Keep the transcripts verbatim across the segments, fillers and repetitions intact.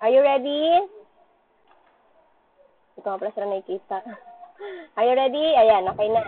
Are you ready? Ito nga pala sila nakikita. Are you ready? Ayan, okay na.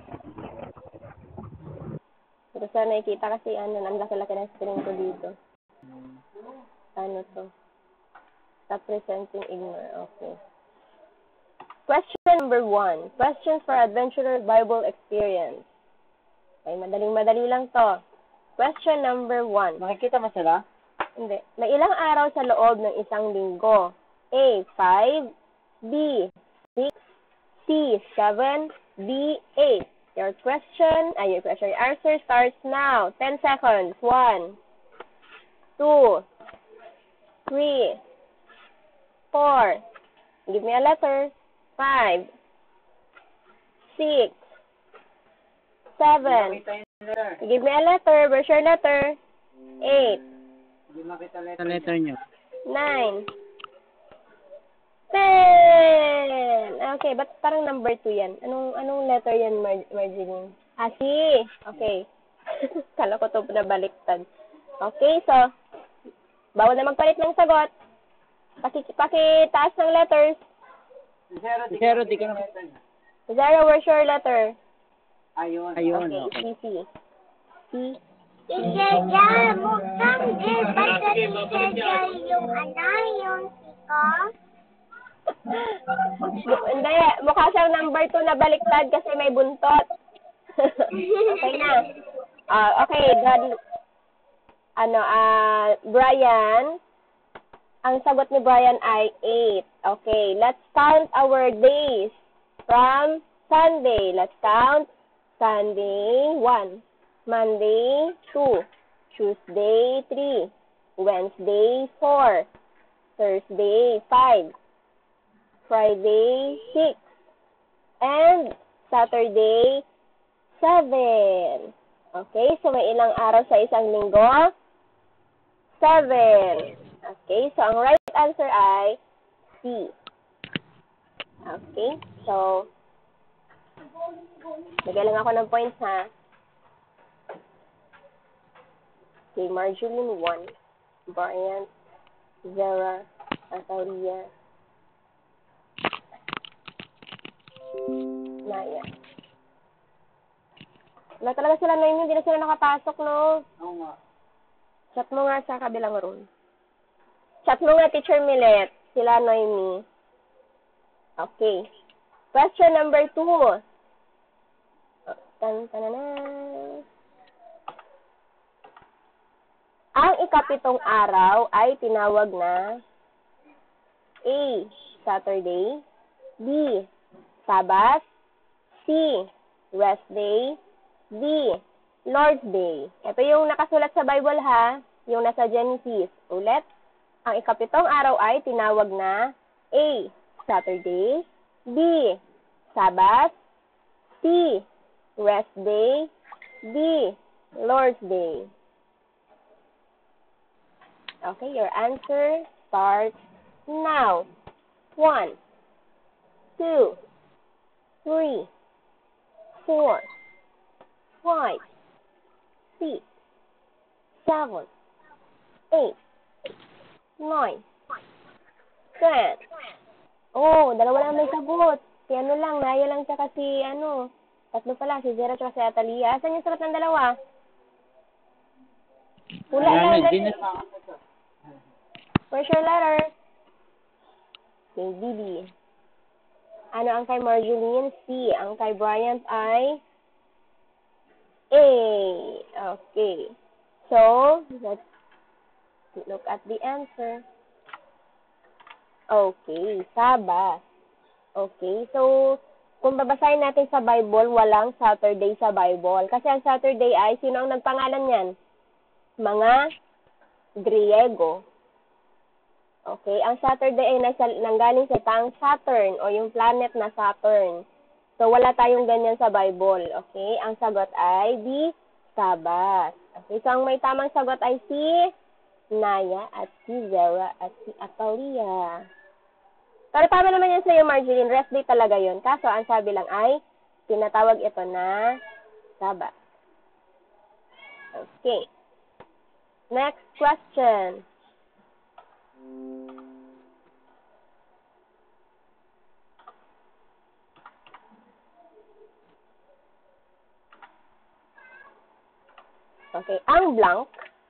Ito sila nakikita kasi ano, ang laki-laki ng screen ko dito. Ano to? Stop presenting ignore. Okay. Question number one. Questions for Adventurer Bible Experience. Okay, madaling-madali lang to. Question number one. Makikita mo sila? Hindi. May ilang araw sa loob ng isang linggo? A, five. B, six. C, seven. D, eight. Your question, ay, your question, your answer starts now. ten seconds. one, two, three, four. Give me a letter. five, six, seven. Give me a letter. Where's your letter? eight. Hindi makita letter, letter nyo. nine. ten. Okay, ba't parang number two yan? Anong anong letter yan, Mar Marjeline? Ah, C. Okay. Kala ko to na baliktad. Okay, so, bawal na magpalit ng sagot. Paki, pakitaas ng letters. Zero, zero, di ka na letter nyo. Zero, where's your letter? Ayun. Ayun. Okay, C, C. C. Teacher, mukhang eh, basta teacher yung ano, yung siko. Hindi, mukha siyang number two na baliktad kasi may buntot. Okay na. Uh, okay, God, ano, ah, uh, Brian, ang sagot ni Brian ay eight. Okay, let's count our days from Sunday. Let's count Sunday, one. Monday, two. Tuesday, three. Wednesday, four. Thursday, five. Friday, six. And Saturday, seven. Okay, so may ilang araw sa isang linggo? Seven. Okay, so ang right answer ay C. Okay, so lagay lang ako ng points, ha? Okay, Marjorie, one. Brian, Zara, Atalia, Naya. Wala talaga sila na yun, hindi na sila nakapasok, no? Oo nga. Chat mo nga sa kabilang room. Chat mo nga, Teacher Millet. Sila, Noemi. Okay. Question number two. Tan tananan. Ang ikapitong araw ay tinawag na A, Saturday. B, Sabbath. C, Rest Day. D, Lord's Day. Ito yung nakasulat sa Bible, ha? Yung nasa Genesis. Ulit. Ang ikapitong araw ay tinawag na A, Saturday. B, Sabbath. C, Rest Day. D, Lord's Day. Okay, your answer starts now. One, two, three, four, five, six, seven, eight, nine, ten. Oh, dalawa lang may sagot. Si ano lang, Naya lang siya kasi ano, tatlo pala, si Zera at si Atalia. Asan yung sagot ng dalawa? Wala lang. Hindi na. Where's your letter? Okay, B B. Ano ang kay Marjorie? C. Ang kay Bryant ay A. Okay. So, let's look at the answer. Okay, Sabbath. Okay, so, kung babasahin natin sa Bible, walang Saturday sa Bible. Kasi ang Saturday ay, sino ang nagpangalan yan? Mga Griego. Okay, ang Saturday ay nasa, nanggaling sa tang Saturn o yung planet na Saturn. So, wala tayong ganyan sa Bible. Okay, ang sagot ay B, Sabbath. Okay, so ang may tamang sagot ay si Naya at si Zara at si Atalia. Pero tama naman yan sa'yo, Marjeline. Rest day talaga yun. Kaso, ang sabi lang ay, tinatawag ito na Sabbath. Okay. Next question. Okay, ang blank,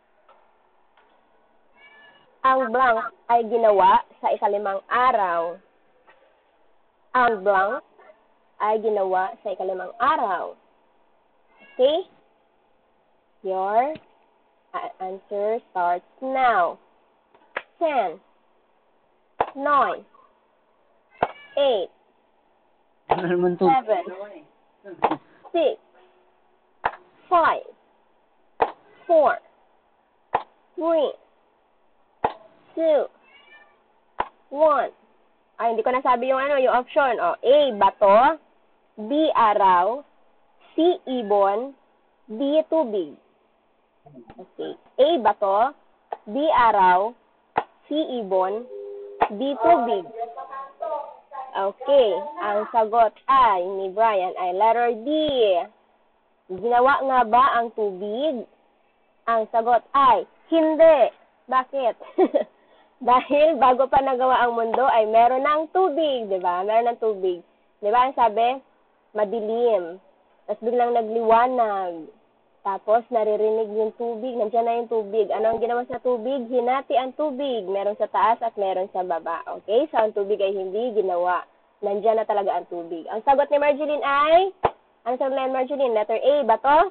ang blank ay ginawa sa ikalimang araw. Ang blank ay ginawa sa ikalimang araw. Okay? Your answer starts now. ten, nine, eight, Ano naman to? seven, six, five, four, three, two, one. Ay, hindi ko nasabi yung ano, yung option. O, A, bato. B, araw. C, ibon. D, tubig. Okay. A, bato. B, araw. C, ibon. D, tubig. Okay. Ang sagot ay ni Brian ay letter D. Ginawa nga ba ang tubig? Ang sagot ay hindi. Bakit? Dahil bago pa nagawa ang mundo ay meron ng tubig, di ba? Meron ng tubig. Di ba? Ang sabi, madilim. Tapos biglang nagliwanag. Tapos naririnig yung tubig. Nandiyan na yung tubig. Ano ang ginawa sa tubig? Hinati ang tubig. Meron sa taas at meron sa baba. Okay? So, ang tubig ay hindi ginawa. Nandiyan na talaga ang tubig. Ang sagot ni Marjeline ay, ano sagot ni Marjeline? Letter A, bato?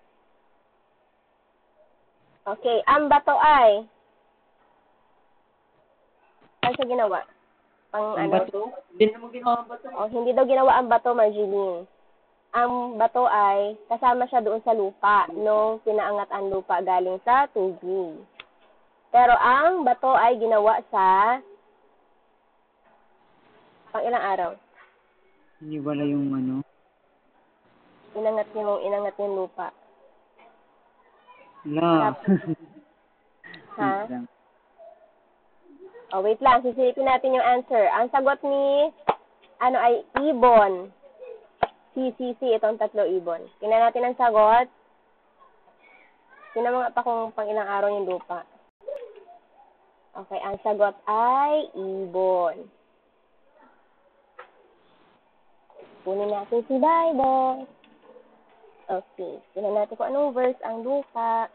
Okay. Ang bato ay, ano siya ginawa? Pang Ang ano? bato? Hindi naman ginawa ang bato. Oh, hindi daw ginawa ang bato, Marjeline. Ang bato ay kasama siya doon sa lupa nung pinaangat ang lupa galing sa tubig. Pero ang bato ay ginawa sa pang ilang araw? Hindi wala yung ano. Inangat yung inangat yung lupa. La. Ha? Oh, wait lang. Sisilipin natin yung answer. Ang sagot ni ano ay ibon. C, C, C. Itong tatlo ibon. Tingnan natin ang sagot. Tingnan mo nga pa kung pang ilang araw yung lupa. Okay, ang sagot ay ibon. Kunin natin si Bible. Okay, tingnan natin kung anong verse ang lupa.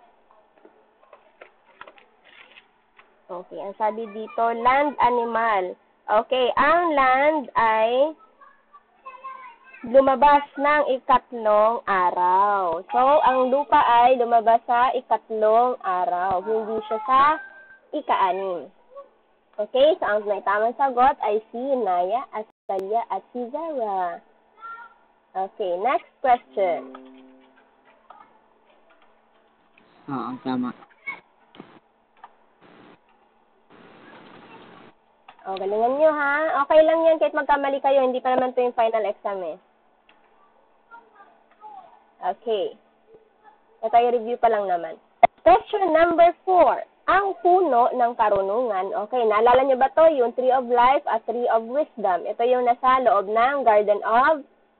Okay, ang sabi dito, land animal. Okay, ang land ay lumabas ng ikatlong araw. So, ang lupa ay lumabas sa ikatlong araw. Hindi siya sa ika-anim. Okay, so ang may tamang sagot ay si Naya, Astalia, at si Zara. Okay, next question. Ah, ang tama. O, galingan nyo ha. Okay lang yan kahit magkamali kayo. Hindi pa naman ito yung final exam eh. Okay. Ito yung review pa lang naman. Question number four. Ang puno ng karunungan. Okay, naalala nyo ba to? Yung tree of life at tree of wisdom. Ito yung nasa loob ng garden of...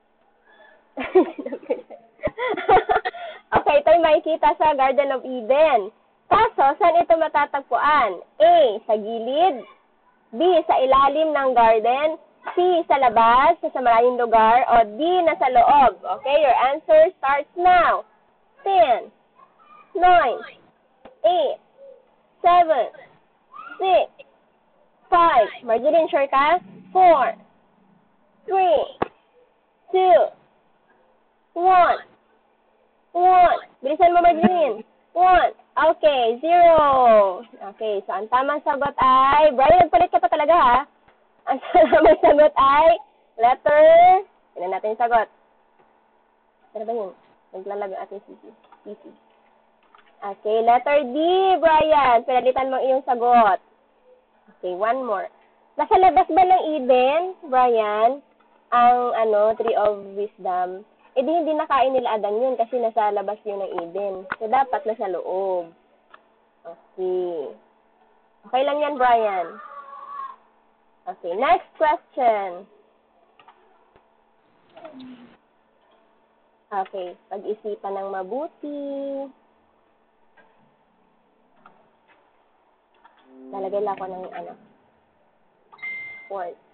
Okay, ito yung makikita sa Garden of Eden. Kaso, saan ito matatagpuan? A, sa gilid. B, sa ilalim ng garden. C, sa labas, sa maraming lugar. O D, nasa loob. Okay, your answer starts now. ten, nine, eight, seven, six, five. Marjeline, sure ka? four, three, two, one. one. Bilisan mo, Marjeline. one. Okay, zero. Okay, so ang tamang sagot ay, Brian, nagpalit ka pa talaga ha. Ang tamang sagot ay, letter, tignan natin yung sagot. Ano ba yun? Naglalag ang ating P C. Okay, letter D, Brian. Pinalitan mo iyong sagot. Okay, one more. Nasa labas ba ng Eden, Brian, ang ano, Tree of Wisdom? Eh di hindi nakain nila Adan yun kasi nasa labas yun ng Eden. So, dapat nasa loob. Okay. Okay lang yan, Brian. Okay, next question. Okay, pag-isipan ng mabuti. Lalagay lang ako ng ano, word.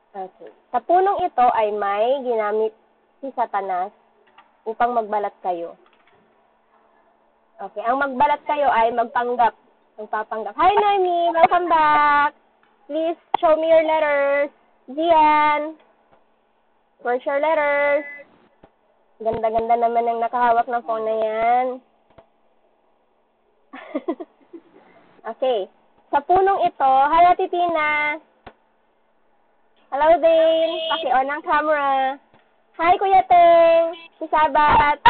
Okay. Sa punong ito ay may ginamit si Satanas upang magbalat kayo. Okay. Ang magbalat kayo ay magpanggap. Magpapanggap. Hi, Noemi! Welcome back! Please show me your letters. Gian! Where's your letters? Ganda-ganda naman ang nakahawak ng phone na yan. Okay. Sa punong ito, hi, Ate Tina! Hello, Dane! Paki-on ang camera. Hi, Kuya Teng! Si Sabat!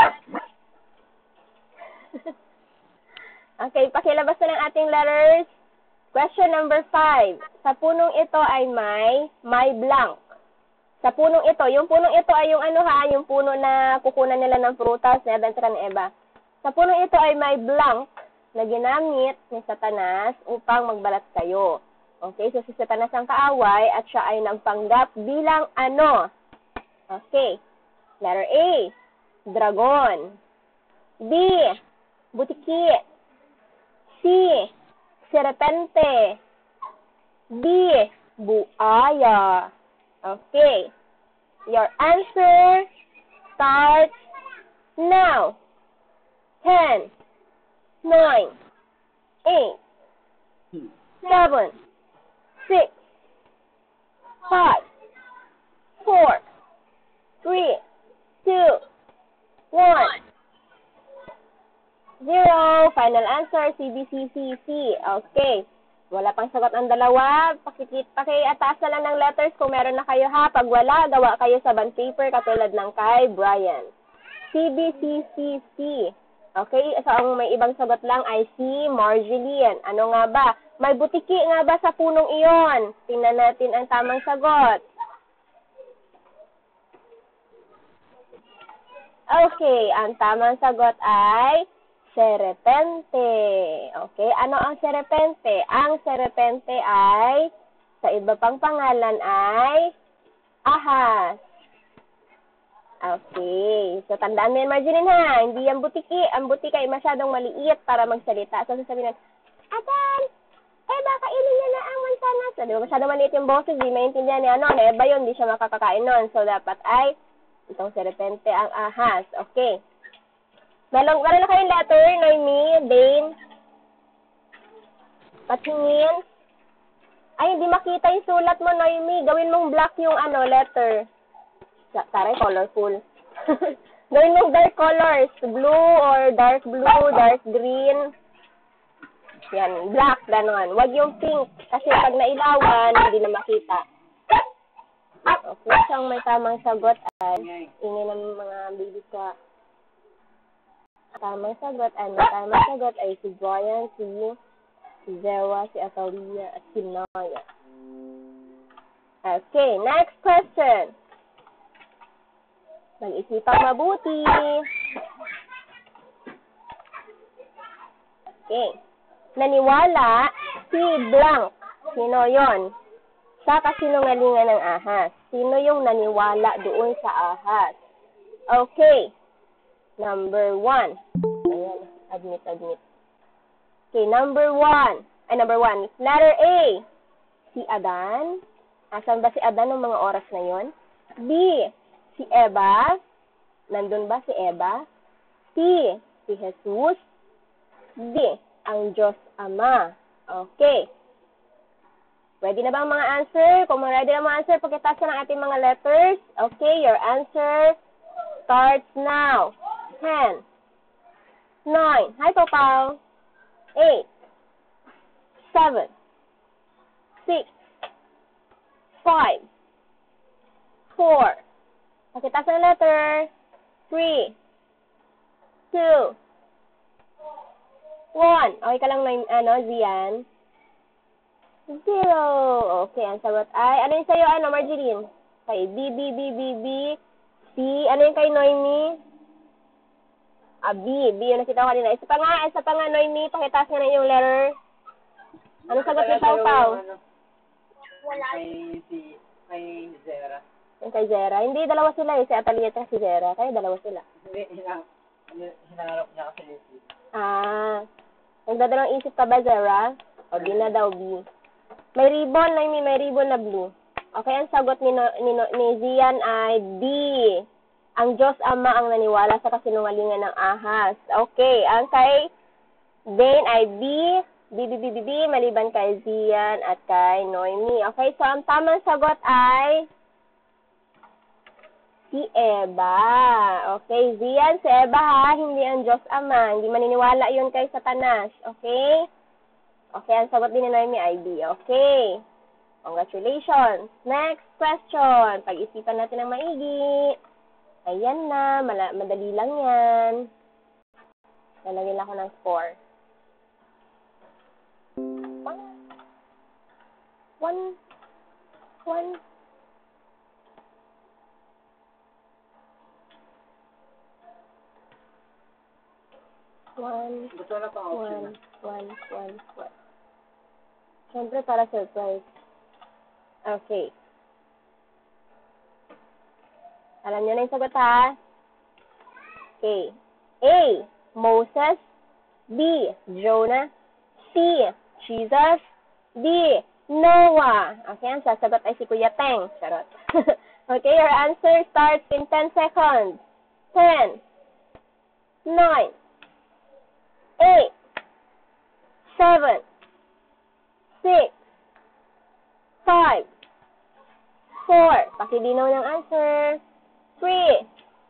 Okay, pakilabas na ng ating letters. Question number five. Sa punong ito ay may, may blank. Sa punong ito, yung punong ito ay yung ano ha, yung puno na kukunan nila ng prutas ni Adventist ni Eva. Sa punong ito ay may blank na ginamit ni Satanas upang magbalat kayo. Okay, so si Satanas ang kaaway at siya ay nagpanggap bilang ano? Okay, letter A, dragon. B, butiki. C, serpente. D, buaya. Okay. Your answer starts now. Ten, nine, eight, seven, six, five, four, three, two, one. Zero. Final answer, C, B, C, C, C. Okay. Wala pang sagot ang dalawa. Pakikit, pakiataas na lang ng letters kung meron na kayo ha. Pag wala, gawa kayo sa bond paper katulad ng kay Brian. C, B, C, C, C. Okay. So, ang may ibang sagot lang ay C, Marjeline. Ano nga ba? May butiki nga ba sa punong iyon? Tingnan natin ang tamang sagot. Okay. Ang tamang sagot ay serpente. Okay, ano ang serpente? Ang serpente ay, sa iba pang pangalan ay, ahas. Okay, so tandaan mo yan, Marjeline ha, hindi yan butiki. Ang butiki ay masyadong maliit para magsalita. So sasabihin natin, Atan, eh baka kainin niya na ang mansanas. So, di ba masyadong maliit yung boses, di maintindihan niya, ano, Eba yun, di siya makakakain nun. So dapat ay, itong serpente ang ahas. Okay. Meron, meron na kayong letter, Noemi, Dane. Patingin. Ay, hindi makita yung sulat mo, Noemi. Gawin mong black yung ano, letter. Taray, colorful. Gawin mong dark colors. Blue or dark blue, dark green. Yan, black, gano'n. Huwag yung pink. Kasi pag nailawan, hindi na makita. Okay, siyang may tamang sagot ay ingin ng mga baby ka. Tamang sagot, ano, tamang sagot ay si Brian, si, si Zewa, si Atalia, at si Naya. Okay, next question. Mag-isipang mabuti. Okay. Naniwala si blank. Sino yon? Sa kasinungalingan ng ahas. Sino yung naniwala doon sa ahas? Okay. Number one. Ayan, admit, admit. Okay, number one. Ay, number one. Letter A. Si Adan. Asan ba si Adan ng mga oras na yon? B. Si Eva. Nandun ba si Eva? C. Si Jesus. D. Ang Diyos Ama. Okay. Ready na ba ang mga answer? Kung ready na mga answer, pagkitaas na ng ating mga letters. Okay, your answer starts now. ten, nine, hi Popao, eight, seven, six, five, four, pakitaas ng letter, three, two, one. Okay ka lang na, ano, Zian? Zero. Okay, ang sagot ay, ano yung sa'yo, ano, Marjeline? Okay, B, B, B, B, B, C, ano yung kay Noemi? Ah, B. B yung nakita ko kanina. Isa pa nga, isa pa nga, Noemi. Pakitaas nga na yung letter. Anong sagot ni Pau Pau? Wala. Kay, si, kay Zera. Yung kay Zera. Hindi, dalawa sila eh. Si Atalia at si Zera. Kaya dalawa sila. Hindi, hinang, hinangarap niya kasi si. Ah. Nagdadalawang isip ka ba, Zera? O, B na daw, B. May ribbon, Noemi. May ribbon na blue. Okay, ang sagot ni, no, ni, no, ni Zian ay D. Ang Diyos Ama ang naniwala sa kasinungalingan ng ahas. Okay, ang kay Dane ay B. B, B, B, B, B, maliban kay Zian at kay Noemi. Okay, so ang tamang sagot ay si Eva. Okay, Zian, si Eva ha, hindi ang Diyos Ama. Hindi maniniwala yun kay Satanas. Okay? Okay, ang sagot din ni Noemi ay B. Okay. Congratulations. Next question. Pag-isipan natin ng maigi. Ayan na, mala- madali lang yan. Lalagyan ako ng score. One. One. One. One. Gusto na pang option One. na. One. One. One. Siyempre para surprise. Okay. Alam niyo na yung sagot ha? Okay. A. Moses. B. Jonah. C. Jesus. D. Noah. Okay, ang sasagot ay si Kuya Teng. Charot. Okay, your answer starts in ten seconds. ten. nine. eight. seven. six. five. four. Pakilinaw ng answer. three.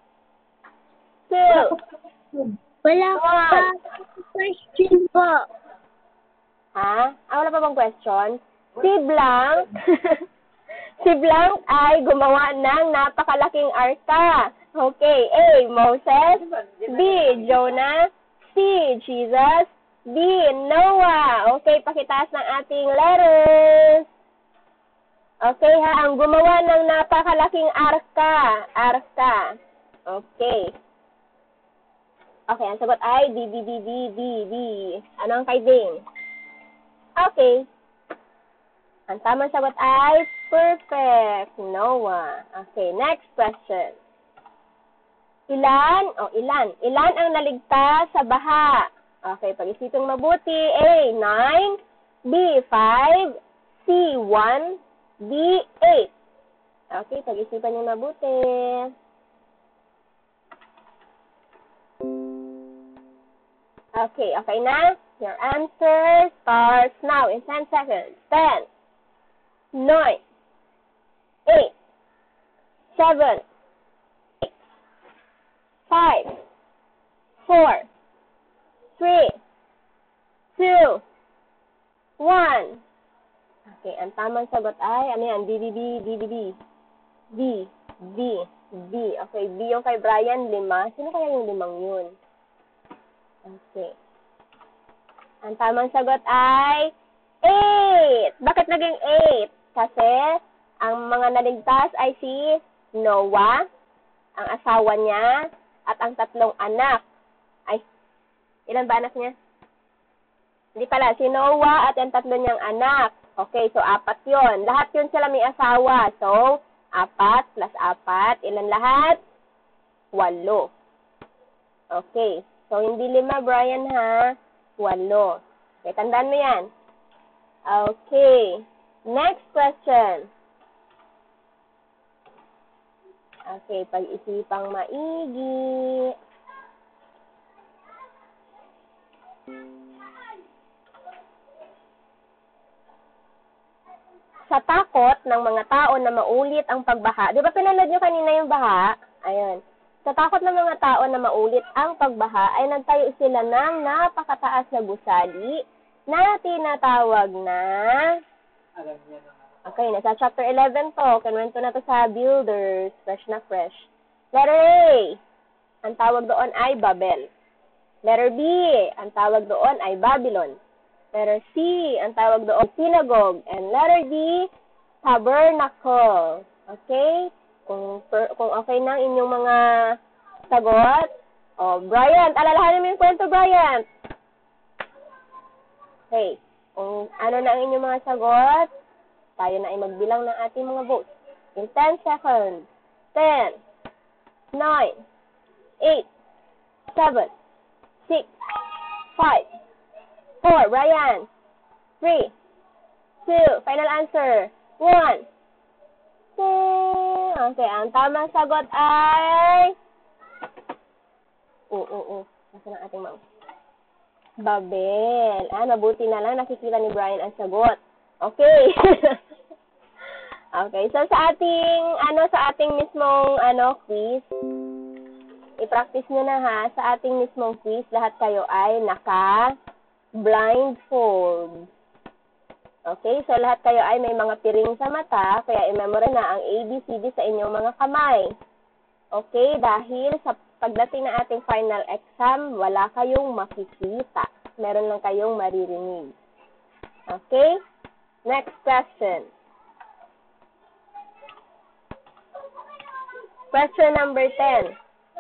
two. Wala pa question po. Ha? Ah, wala pa bang question? Si Blanc, si Blanc ay gumawa ng napakalaking arka. Okay, A. Moses. B. Jonah. C. Jesus. D. Noah. Okay, pakitaas ng ating letters. Okay ha, ang gumawa ng napakalaking arka. Arka. Okay. Okay, ang sagot ay D, D, D, D, D, D. Ano ang kay Ding? Okay. Ang tamang sagot ay perfect. Noah. Okay, next question. Ilan, o oh, ilan, ilan ang naligtas sa baha? Okay, pag-isipin mabuti. A, nine. B, five. C, one. D, eight. Okay, pag-isipan niyo mabuti. Okay, okay na? Your answer starts now in ten seconds. ten, nine, eight, seven, six, five, four, three, two, one. Okay, ang tamang sagot ay, ano yan? B, B, B, B, B, B. B, B, B. Okay, B yung kay Brian, lima. Sino kaya yung limang yun? Okay. Ang tamang sagot ay eight. Bakit naging eight? Kasi ang mga naligtas ay si Noah, ang asawa niya, at ang tatlong anak. Ay, ilan ba anak niya? Hindi pala, si Noah at ang tatlo niyang anak. Okay, so apat yon. Lahat yun sila may asawa. So, apat plus apat. Ilan lahat? Walo. Okay. So, hindi lima, Brian, ha? Walo. Okay, tandaan mo yan. Okay. Next question. Okay, pag-isipang maigi. Sa takot ng mga tao na maulit ang pagbaha. Di ba pinanood nyo kanina yung baha? Ayun. Sa takot ng mga tao na maulit ang pagbaha, ay nagtayo sila ng napakataas na gusali na tinatawag na... Alam niya na. Okay, nasa chapter eleven to. Kanwento na to sa Builders. Fresh na fresh. Letter A. Ang tawag doon ay Babel. Letter B. Ang tawag doon ay Babylon. Letter C. Ang tawag doon synagogue. And letter D. Tabernacle. Okay? Kung, per, kung okay na inyong mga sagot. Oh, Bryant, alalahanin mo yung kwento, Bryant. Okay. Kung ano na ang inyong mga sagot, tayo na ay magbilang ng ating mga votes. In ten seconds. ten, nine, eight, seven, six, five, four, Ryan, three, two, final answer, one. Okay. Okay, ang tamang sagot ay... Oo, oo, oo. Nasaan ang ating mouse? Babel. Ah, mabuti na lang nakikita ni Brian ang sagot. Okay. Okay, so sa ating, ano, sa ating mismong, ano, quiz, i-practice nyo na ha, sa ating mismong quiz, lahat kayo ay naka-blindfold. Okay, so lahat kayo ay may mga piring sa mata, kaya i-memorize na ang A B C D sa inyong mga kamay. Okay, dahil sa pagdating na ating final exam, wala kayong makikita. Meron lang kayong maririnig. Okay, next question. Question number ten.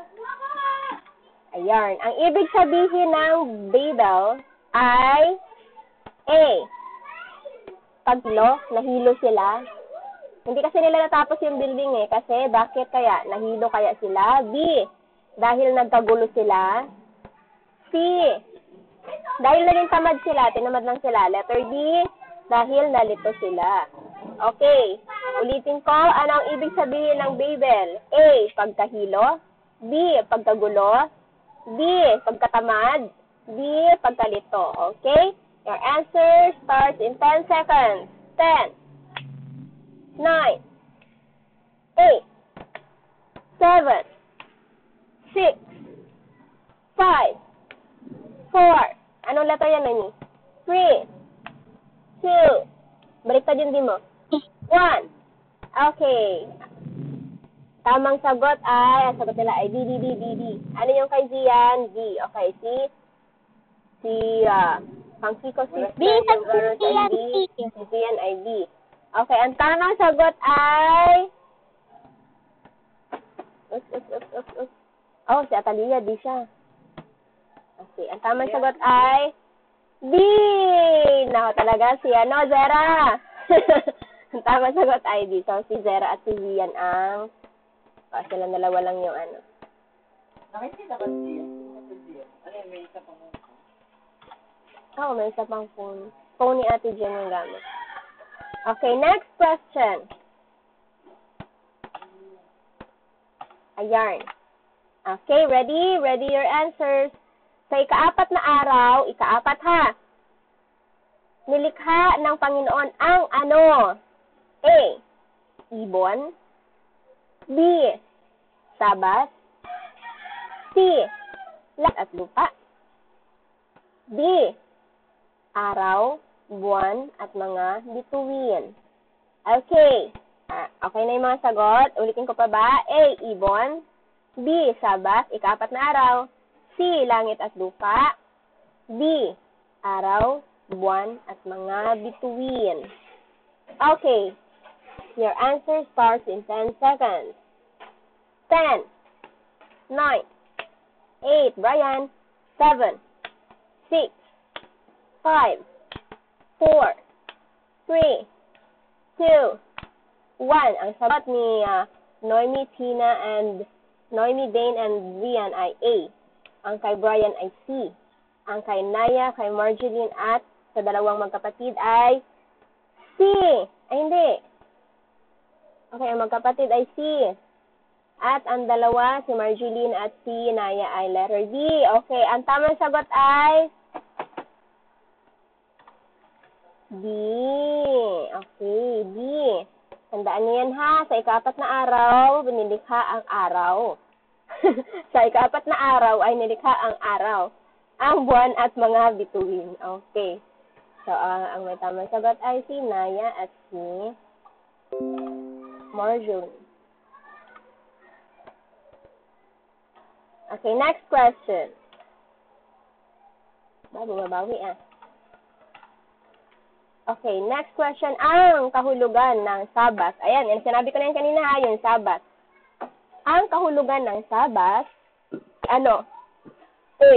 Ayan. Ang ibig sabihin ng Babel ay A. Paglo, nahilo sila. Hindi kasi nila natapos yung building eh. Kasi bakit kaya? Nahilo kaya sila? B. Dahil nagkagulo sila. C. Dahil naging tamad sila. Tinamad lang sila. Letter D. Dahil nalito sila. Okay. Ulitin ko, ano ang ibig sabihin ng Babel? A. Pagkahilo. B. Pagkagulo. D. Pagkatamad. D. Pagkalito. Okay? Your answer starts in ten seconds. ten, nine, eight, seven, six, five, four. Anong letter yan, Nani? three, two, baliktad yung di mo. one. Okay. Tamang sagot ay, ang sagot nila ay D, D, D, D, D. Ano yung kay Zian? D. Okay, si, si, uh, Pang Kiko sister, B, yung Garrett ay D, si Zian ay D. Okay, ang tamang sagot ay, ups, ups, ups, ups, ups. Oh, si Atalia, D siya. Okay, ang tamang sagot ay, D! Nako talaga, si ano, Zera. Ang tamang sagot ay D. So, si Zera at si Zian ang, oh, silang dalawa lang yung ano. Nakikita ba siya? Ano yung may isa pang phone? Oo, oh, may isa pang phone. Phone ni Ate Jen yung gamit. Okay, next question. Ayan. Okay, ready? Ready your answers. Sa ikaapat na araw, ikaapat ha, nilikha ng Panginoon ang ano? A. Ibon. B. Sabat. C. Langit at lupa. D. Araw, buwan, at mga bituin. Okay. Ah, okay na yung mga sagot. Ulitin ko pa ba? A. Ibon. B. Sabat, ikaapat na araw. C. Langit at lupa. D. Araw, buwan, at mga bituin. Okay. Your answer starts in ten seconds. ten, nine, eight, Brian, seven, six, five, four, three, two, one. Ang sagot ni uh, Noemi, Tina, and Noemi, Dane, and Rian ay A. Ang kay Brian ay C. Ang kay Naya, kay Marjeline, at sa dalawang magkapatid ay C. Ay, hindi. Okay, ang magkapatid ay C. At ang dalawa, si Marjeline at si Naya ay letter D. Okay, ang tamang sagot ay D. Okay, D. Tandaan niyo yan ha, sa ikaapat na araw, binilikha ang araw. Sa ikaapat na araw ay nilikha ang araw, ang buwan at mga bituin. Okay. So, uh, ang may tamang sagot ay si Naya at si Marjorie. Okay, next question. Bago mabawi ah. Okay, next question. Ang kahulugan ng Sabat. Ayan, yan, sinabi ko na yan kanina ha, yung Sabat. Ang kahulugan ng Sabat, ano? A.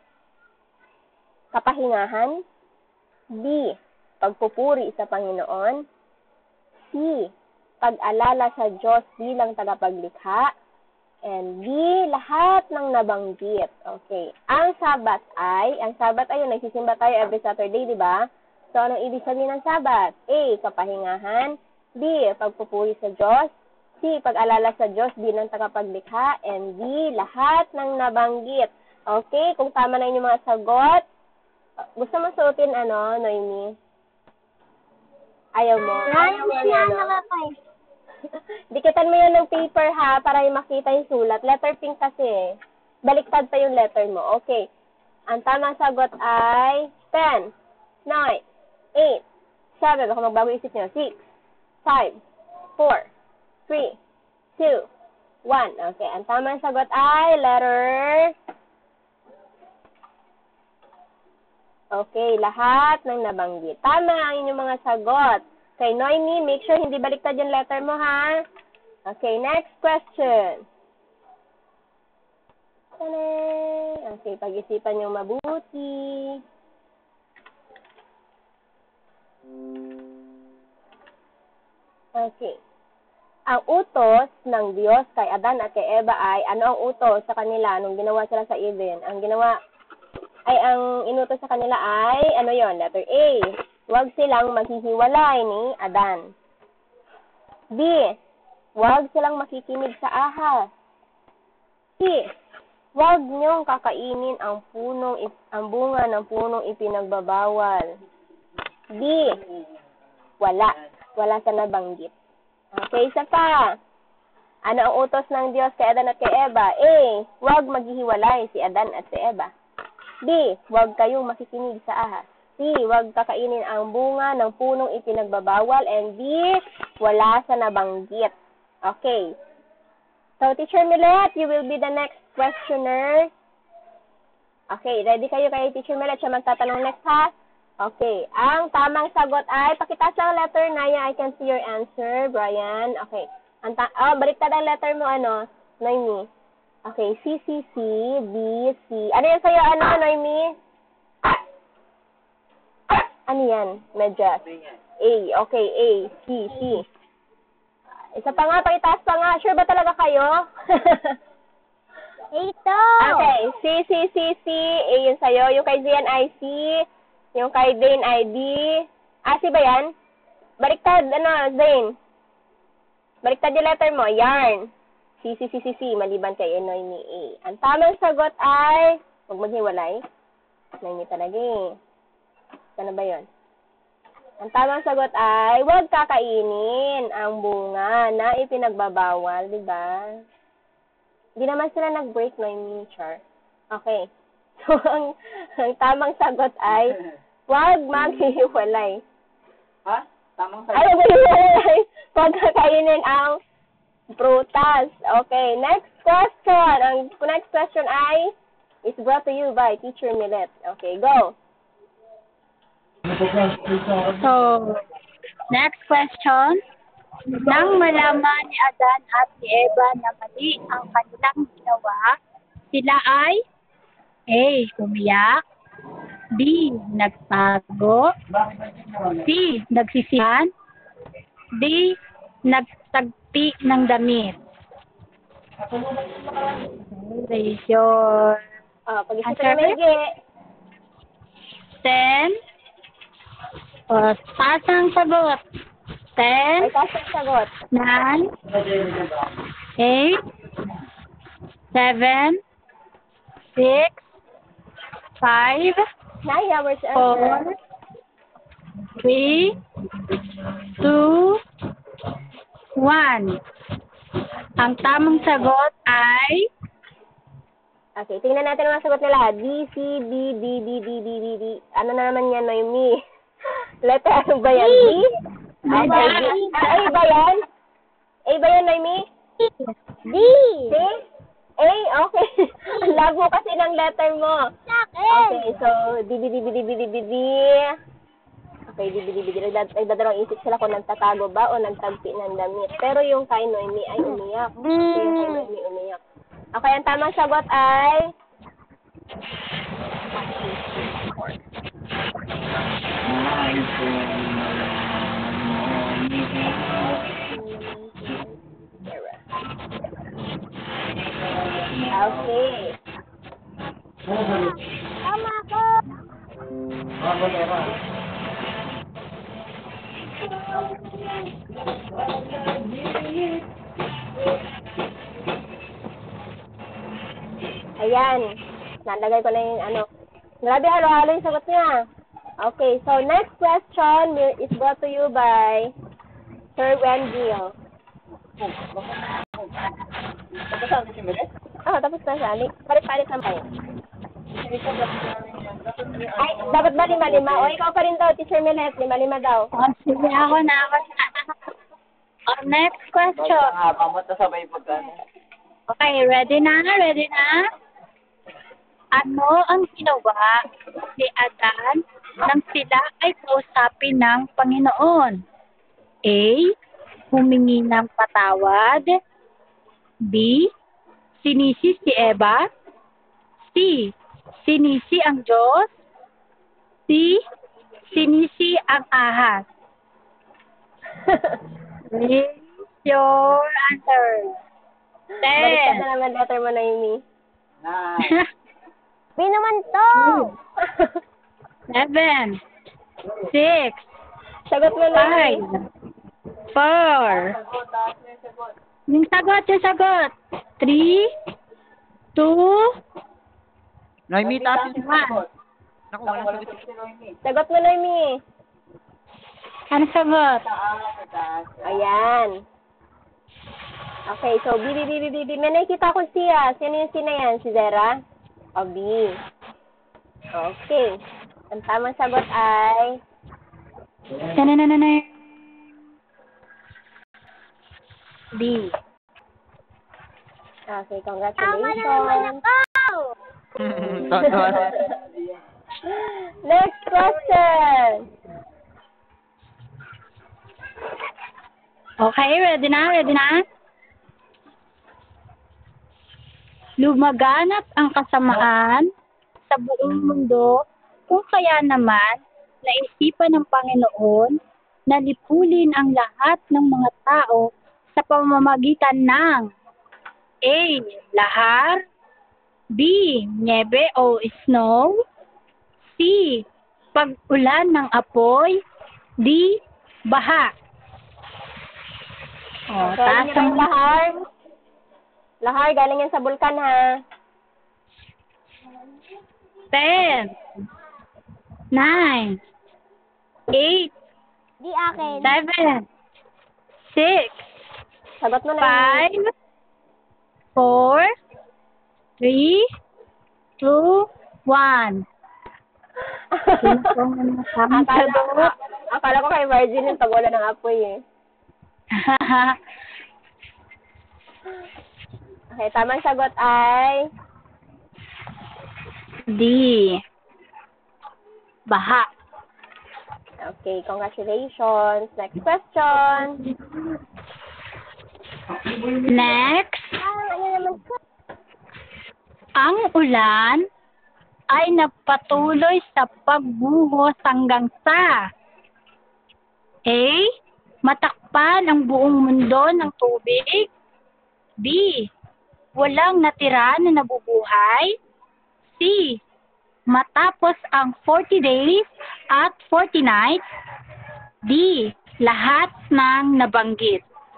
Kapahingahan. B. Pagpupuri sa Panginoon. C. Pag-alala sa Diyos bilang tagapaglikha. And B. Lahat ng nabanggit. Okay. Ang Sabat ay, ang Sabat ay yung nagsisimba tayo every Saturday, di ba? So, anong ibig sabihin ng Sabat? A. Kapahingahan. B. Pagpupuri sa Diyos. C. Pag-alala sa Diyos bilang tagapaglikha. And D. Lahat ng nabanggit. Okay, kung tama na inyong mga sagot, gusto mo suotin ano, Noemi? Ayaw mo? Ayaw mo yan, ano? Dikitan mo yan ng paper ha, para yung makita yung sulat. Letter pink kasi. Baliktad pa yung letter mo. Okay. Ang tamang sagot ay ten, nine, eight, seven, baka magbago isip nyo, six, five, four, three, two, one. Okay, ang tamang sagot ay letter... Okay, lahat ng nabanggit. Tama ang inyong mga sagot. Okay, Noemi, make sure hindi baliktad yung letter mo, ha? Okay, next question. Okay, pag-isipan nyo mabuti. Okay. Ang utos ng Diyos kay Adan at kay Eva ay, ano ang utos sa kanila nung ginawa sila sa Eden? Ang ginawa, ay ang inutos sa kanila ay, ano yon? Letter A. Huwag silang maghihiwalay ni Adan. B. Huwag silang makikinig sa ahas. C. Huwag niyong kakainin ang punong, ang bunga ng punong ipinagbabawal. D. Wala. Wala sa nabanggit. Okay, isa pa. Ano ang utos ng Diyos kay Adan at kay Eva? A. Huwag maghihiwalay si Adan at si Eva. B. Huwag kayong makikinig sa ahas. C. Huwag kakainin ang bunga ng punong ipinagbabawal. And D. Wala sa nabanggit. Okay. So, Teacher Millet, you will be the next questioner. Okay, ready kayo kay Teacher Millet? Siya magtatanong next, ha? Okay. Ang tamang sagot ay, pakitaas lang letter Naya. I can see your answer, Brian. Okay. Ang ta- oh, baliktad ang letter mo, ano? Noemi. Okay, C, C, C, B, C. Ano yan sa'yo, ano, Noemi? Ano yan? Medyas. A, okay, A, C, C. Isa pa nga, pakitaas pa nga. Sure ba talaga kayo? Ito! Okay, C, C, C, C. A yun sa'yo. Yung kay Zian ay C. Yung kay Dane ay D. Ah, C ba yan? Baliktad, ano, Zane? Baliktad yung letter mo. Yarn. C, C, C, C, C, maliban kay Noemi A. Ang tamang sagot ay, huwag maghiwalay. Noemi talaga eh. Ano ba yun? Ang tamang sagot ay, huwag kakainin ang bunga na ipinagbabawal, di ba? Hindi naman sila nag-break, Noemi, Char. Okay. So, ang, ang tamang sagot ay, huwag maghihiwalay. Ha? Tamang Ay, sagot. huwag maghihiwalay. Huwag kakainin ang prutas. Okay, next question. Ang next question ay is brought to you by Teacher Millet. Okay, go. So, next question. Nang malaman ni Adan at ni Eva na mali ang kanilang ginawa, sila ay A. Umiyak. B. Nagtago. C. Nagsisihan. D. Nagtagpi ng damit. Okay, your Ah, pag-isip answer. na maigi. Ten. O, taas ang sagot. Ten. Ay, kasi ang sagot. Nine. Eight. Seven. Six. Five. Naya, where's the Four. answer? Three. Two. One. Ang tamang sagot ay Okay, tingnan natin ang mga sagot nila. D, C, D, D, D, D, D, D, D. Ano na naman yan, Noemi? Letter, ano ba yan? D? D. Okay, D. Ah, A ba yan? A ba yan, Noemi? D. C? A? Okay. Ang labo kasi ng letter mo. Okay, so, D, D, D, D, D, D, D, D, D. Okay, D, D, D, D, D. Nagdad- Nagdadalawang isip sila kung nagtatago ba o nagtagpi ng damit. Pero yung kay Noemi ay umiyak. Okay, yung kay Noemi umiyak. Okay, ang tamang sagot ay... Okay. Tama ko. Ayan. Nalagay ko na yung ano. Grabe, halo-halo yung sagot niya. Okay, so next question is brought to you by Sir Wendell. Tapos sabi si Meret? Oh, tapos na siya. Palit-palit lang tayo. Ay, dapat ba lima-lima? O, ikaw pa rin daw, Teacher Milet. Lima-lima daw. Oh, sige, ako na, ako na. Oh, next question. Haba mo, tapos sabay pagkano. Okay, ready na? Ready na? Ano ang ginawa ni Adan nang sila ay kausapin ng Panginoon? A. Humingi ng patawad. B. Sinisi si Eva. C. Sinisi ang Diyos. C. Sinisi ang ahas. Raise your answer. Baliktad Ten. na naman letter mo, Naomi. Nine. B naman to! Seven. Six. Sagot mo, Five. Naomi. Four. Yung sagot, yung sagot. Three. Two. Noemi, taas yung One. sagot. Naku, walang sagot si Noemi. Sagot mo, Naomi. Ano sagot? Taas. Ayan. Okay, so B, B, B, B, B, B. May nakikita ko siya. Sino yung sina yan? Si Zera? O, B. Okay. Ang tamang sagot ay... Tananana. B. Okay, congratulations. Totoo. Next question. Okay, ready na? Ready na? Lumaganap ang kasamaan sa buong mundo kung kaya naman naisipan ng Panginoon na lipulin ang lahat ng mga tao sa pamamagitan ng A. Lahar. B. Niebe o snow. C. Pag-ulan ng apoy. D. Baha. O, Okay, taas yun ang yung lahar. Lahar, galing yan sa bulkan, ha? ten, nine, eight, Di akin. seven, six, Sagot mo na. five, four, three, two, one. Sino pong mga tamang akala, sagot? akala ko kay Virgin yung pag-ulan ng apoy, eh. Okay, tamang sagot ay... D. Baha. Okay, congratulations. Next question. Next. Ang ulan ay nagpatuloy sa pagbuhos hanggang sa A. Matakpan ang buong mundo ng tubig. B. Walang natira na nabubuhay. C. Matapos ang forty days at forty nights. D. Lahat ng nabanggit.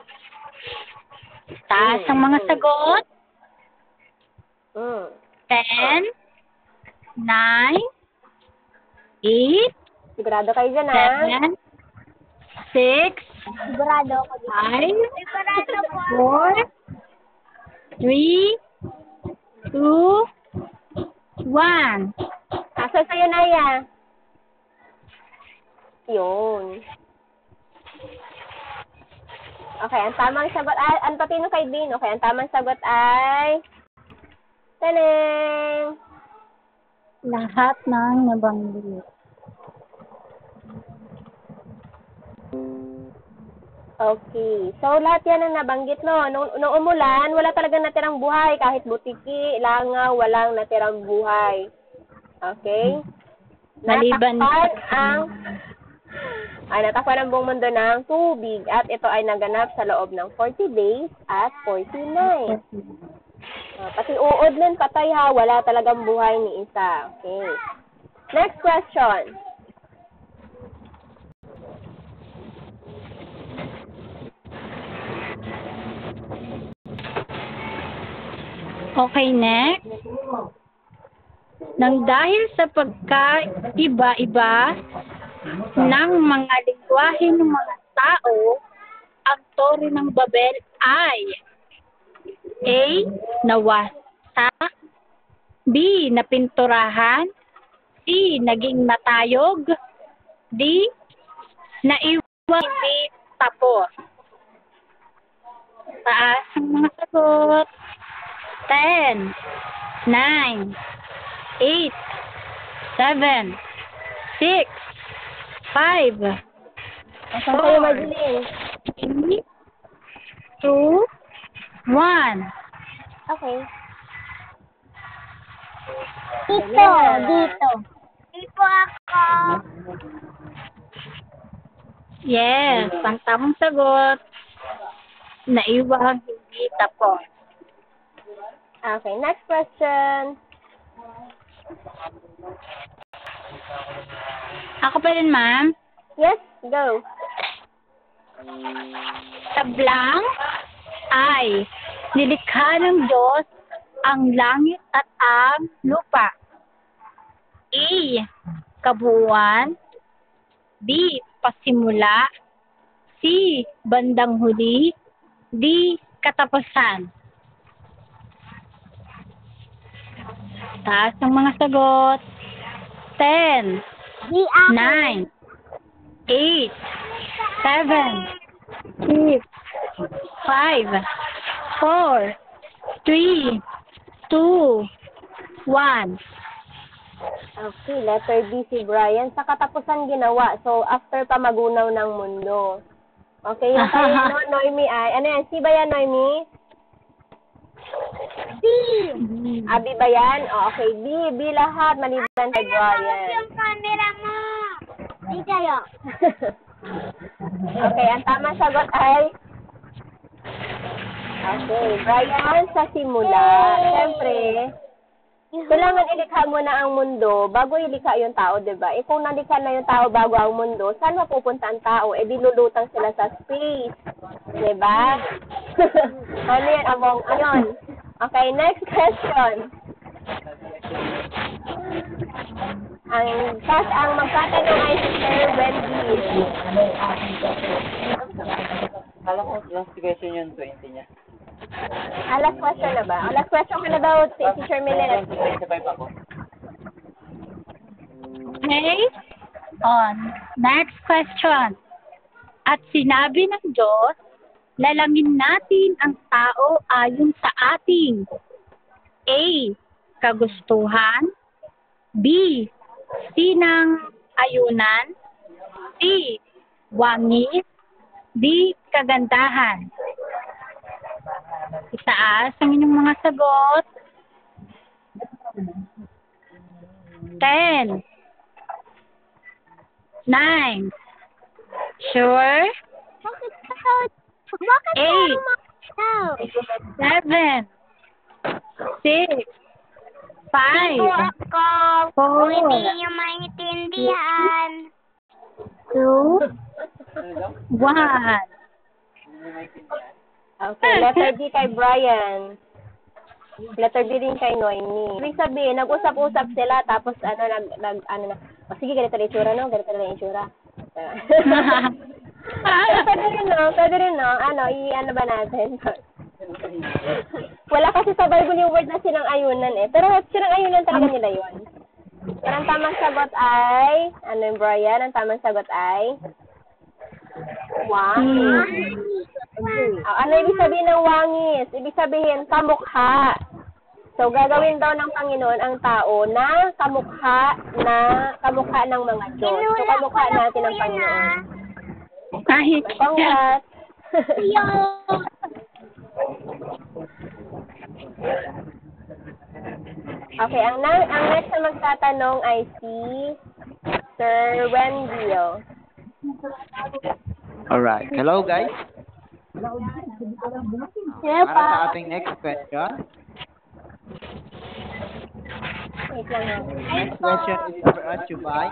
Taas ang mga sagot. Mm. ten, nine, eight, Sigurado kayo dyan, ha? seven, six, Sigurado ako dyan. five, Sigurado po. four, three, two, one. Asa sa'yo, Naya? Yun. Okay, ang tamang sagot ay... Ang patino kay Dean. Okay, ang tamang sagot ay... Taneng! Lahat ng nabanggit. Okay. So, lahat yan ang nabanggit, no? Nung, nung umulan, wala talagang natirang buhay. Kahit butiki, langaw, walang natirang buhay. Okay? Maliban Natakpan ang... Ay, natakpan ang buong mundo ng tubig. At ito ay naganap sa loob ng forty days at forty nights. Uh, pati uod nun, patay ha. Wala talagang buhay ni isa. Okay. Next question. Okay, next. Nang dahil sa pagkaiba-iba ng mga lingwahe ng mga tao, ang Torre ng Babel ay A. Nawasak, B. Napinturahan, C. Naging matayog, D. Naiwan hindi tapos. Taas ang mga sagot. ten, nine, eight, seven, six, five, Saan kayo magiling? three, two, one. Okay. Dito, dito. Dito ako. Yes, ang tamang sagot. Naiwang hindi tapos. Okay, next question. Ako pa rin, ma'am. Yes, go. Tablang ay nilikha ng Diyos ang langit at ang lupa. A. Kabuuan, B. Pasimula, C. Bandang huli, D. Katapusan. Taas ang mga sagot. ten, nine, eight, seven, six, five, four, three, two, one. Okay, letter B si Brian. Sa katapusan ginawa. So, after pa magunaw ng mundo. Okay, yung tayo, no, Noemi ay, ano yan, C ba yan, Noemi? B. Abi ba yan? O, okay, B. B lahat, maliban kay Brian. Yung camera mo. Di kayo. Okay, ang tamang sagot ay... Okay, Brian, sa simula. Siyempre, kailangan ilikha mo na ang mundo bago ilikha yung tao, di ba? Eh, kung nalikha na yung tao bago ang mundo, saan mapupunta ang tao? Eh, dilulutang sila sa space. Di ba? Ano yan, among, ayun. Okay, next question. Ang, tas, ang magtatanong ay si Sir Wendy. Kala ko last question yun, twenty niya. Ah, last question na ba? Ah, last question ka na daw, si Teacher Milena. twenty-five ako. Okay? On. Next question. At sinabi ng Diyos, lalangin natin ang tao ayon sa ating A. Kagustuhan, B. Sinang ayunan, C. Wangis, D. Kagandahan. Itaas ang inyong mga sagot. ten, nine, sure, eight, seven, six, five, four, Hindi yung maintindihan. two, Ano daw? one. Hindi niya maintindihan. Okay, letter D kay Brian. Letter B rin kay Noemi. Ibig sabihin, nag-usap-usap sila, tapos ano, nag, nag ano na, oh, sige, ganito na itsura, no? Ganito na itsura. Pero pwede rin, no? Pwede rin, no? Ano, i-ano ba natin? Wala kasi sa Bible yung word na sinang ayunan, eh. Pero sinang ayunan talaga nila yun. Pero ang tamang sagot ay, ano yung Brian? Ang tamang sagot ay, wangis. Oh, ano ibig sabihin ng wangis? Ibig sabihin, kamukha. So, gagawin daw ng Panginoon ang tao na kamukha na kamukha ng mga Diyos. So, kamukha natin ang Panginoon. Kahit Congrats! Okay, ang, na ang next na magtatanong ay si Sir Wendell. Alright. Hello, guys. Hello Para pa. sa ating next question. Wait lang ha. Next question is brought to you by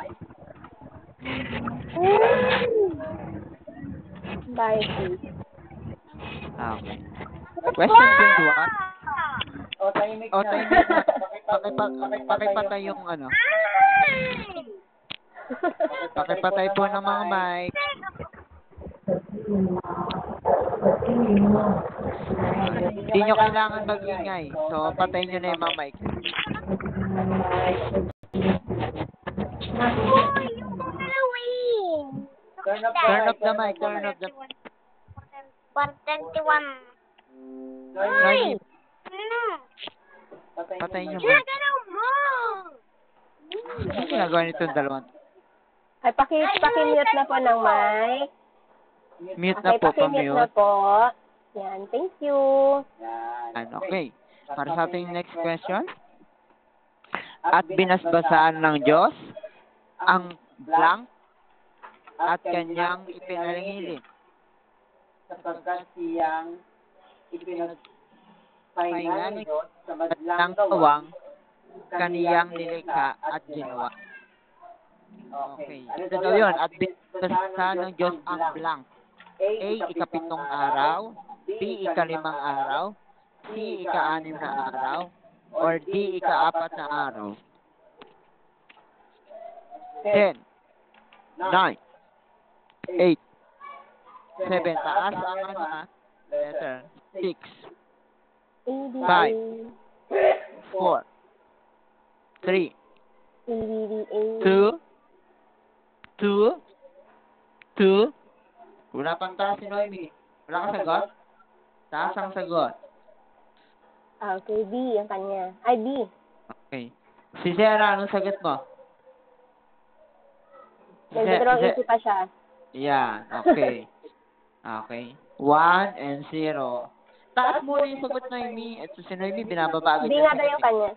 Bye, please. okay. Question twenty-one. O, tahimik O, na. tahimik na. Pakipag- Pakipatay yung ano. Pakipatay po ng mga mic. Hindi nyo kailangan mag-ingay. So, patayin nyo na yung mga mic. Turn up Turn off the mic. Turn off the one twenty-one. Noemi, Ano? patayin nyo mic. Ginagalaw mo! Ano ginagawa nitong dalawang? Ay, paki, paki-mute na po ng mic. Mute na Okay, po, paki-mute na pa-mute. po. Yan, thank you. Ano, okay. Para sa ating next question. At binasbasaan ng Diyos ang blank at kanyang ipinalingilin. Sapagkat siyang ipinagpahinga ng Diyos sa Madlang madlang kawang gawang kaniyang nilikha at ginawa. Okay. Ito daw yun. At binasbasaan ng Diyos ang blank. A. Ikapitong araw. B. Ikalimang araw. C. Ika-anim na araw. Or D. Ika-apat na araw. Ten. Nine. Eight. Seven. Taas ang ano ha? Letter. Six. A, B, A, Five. Four. Three. A, B, B, A. Two. Two. Two. Wala pang taas si Noemi. Wala kang sagot? Taas ang sagot. Ah, okay, B ang kanya. Ay, B. Okay. Si Sarah, anong sagot mo? Si May Ze- dalawang Ze- isip pa siya. Yan. Okay. Okay. One and zero. Taas muna yung sagot Noemi. At si Noemi, binababa agad. B nga daw yung kanya.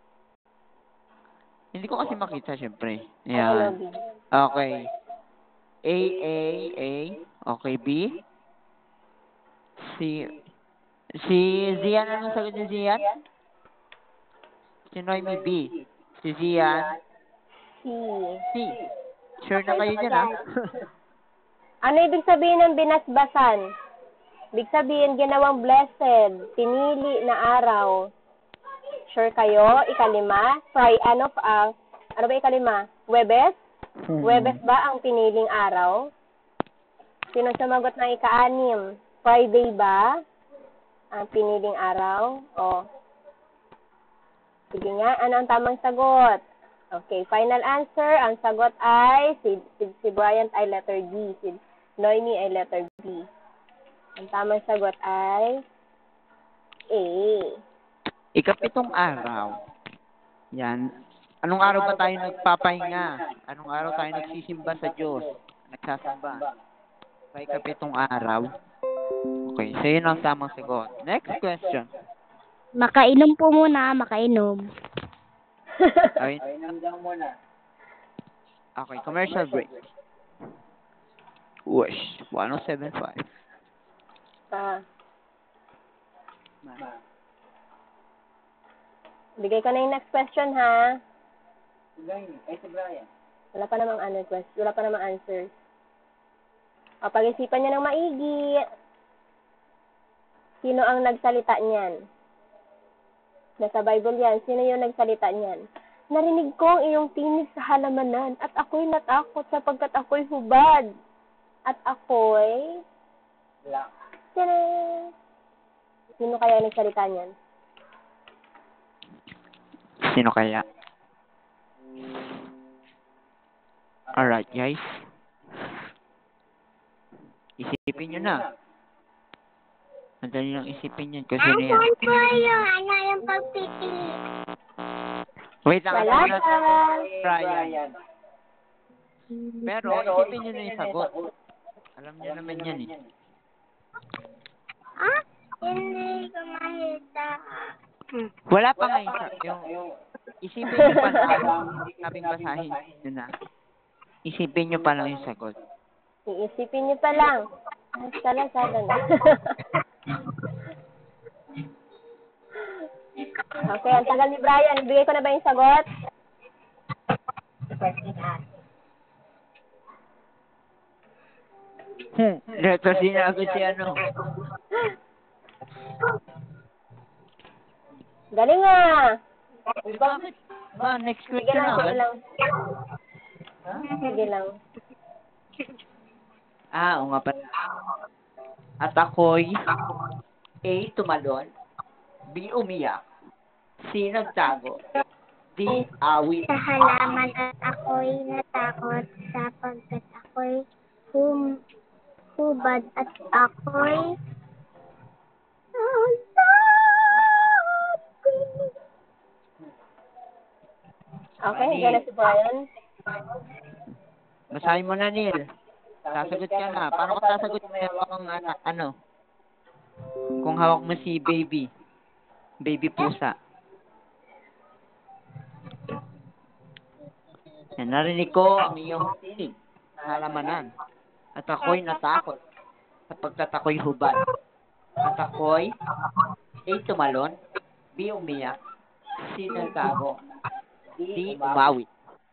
Hindi ko kasi makita, syempre. Ano, Yan. B? Okay. A, A, A. Okay, B. Si, si Zian, anong sagot ni Zian? Si Noemi, B. Si Zian, C. C. Sure na kayo dyan, ha? Ano ibig sabihin ng binasbasan? Ibig sabihin, ginawang blessed, pinili na araw. Sure kayo? Ikalima? Fry, ano, uh, ano ba ikalima? Webes? Webes ba ang piniling araw? Sino sumagot ng ika-anim? Friday ba ang piniling araw? O, sige nga, ano ang tamang sagot? Okay, final answer. Ang sagot ay, si, si, si Bryant ay letter D. Si Noemi ay letter B. Ang tamang sagot ay A. Ikapitong araw. Yan. Anong araw ba tayo nagpapahinga? Anong araw tayo nagsisimba sa Diyos? Nagsasamba. Sa ikapitong araw. Okay, so yun ang tamang sagot. Next question. Makainom po muna, makainom. Okay, Painom lang muna. okay commercial break. Wish. one oh seven point five. Ah, bigay ko na yung next question, ha? Si Brian. Ay, si Brian. Wala pa namang ano, question. Wala pa namang answers. O, pag-isipan niyo ng maigi. Sino ang nagsalita niyan? Nasa Bible yan. Sino yung nagsalita niyan? Narinig ko ang iyong tinig sa halamanan at ako'y natakot sapagkat ako'y hubad. At ako'y... Black. Tadaan! Sino kaya yung nagsalita niyan? Sino kaya? Alright, guys. Isipin nyo na. Madali lang isipin yan kasi na yan. Asan po yung ano yung pagpipili? Wait lang. Wala ano pa. na- Brian. Brian. Pero isipin nyo na yung sagot. Alam nyo naman yan eh. Ah? Hindi ko makita. Wala pa nga isa. Yung, isipin nyo pa lang. Sabing basahin nyo na. Isipin nyo pa lang yung sagot. Iisipin niyo pa lang. Basta lang sana na. Okay, ang tagal ni Brian. Ibigay ko na ba yung sagot? Hmm. Ito sinagot si ano. Galing nga. Bakit? Ba, next Sige question lang, na. sige lang. Ha? Sige lang. Ah, oo nga pala. At ako'y A. Tumalon, B. Umiyak, C. Nagtago, D. Awit. Sa halaman at ako'y natakot sapagkat ako'y hum hubad at ako'y Okay, Mali. dyan na si Brian. Basahin mo na, Neil. Sasagot ka na. Paano ka sasagot kung meron kang ana- ano? Kung hawak mo si baby. Baby pusa. Yan, narinig ko ang iyong tinig na halamanan. At ako'y natakot sapagkat ako'y hubad. At ako'y A. Tumalon, B. Umiyak, C. Nagtago, D. Umawit.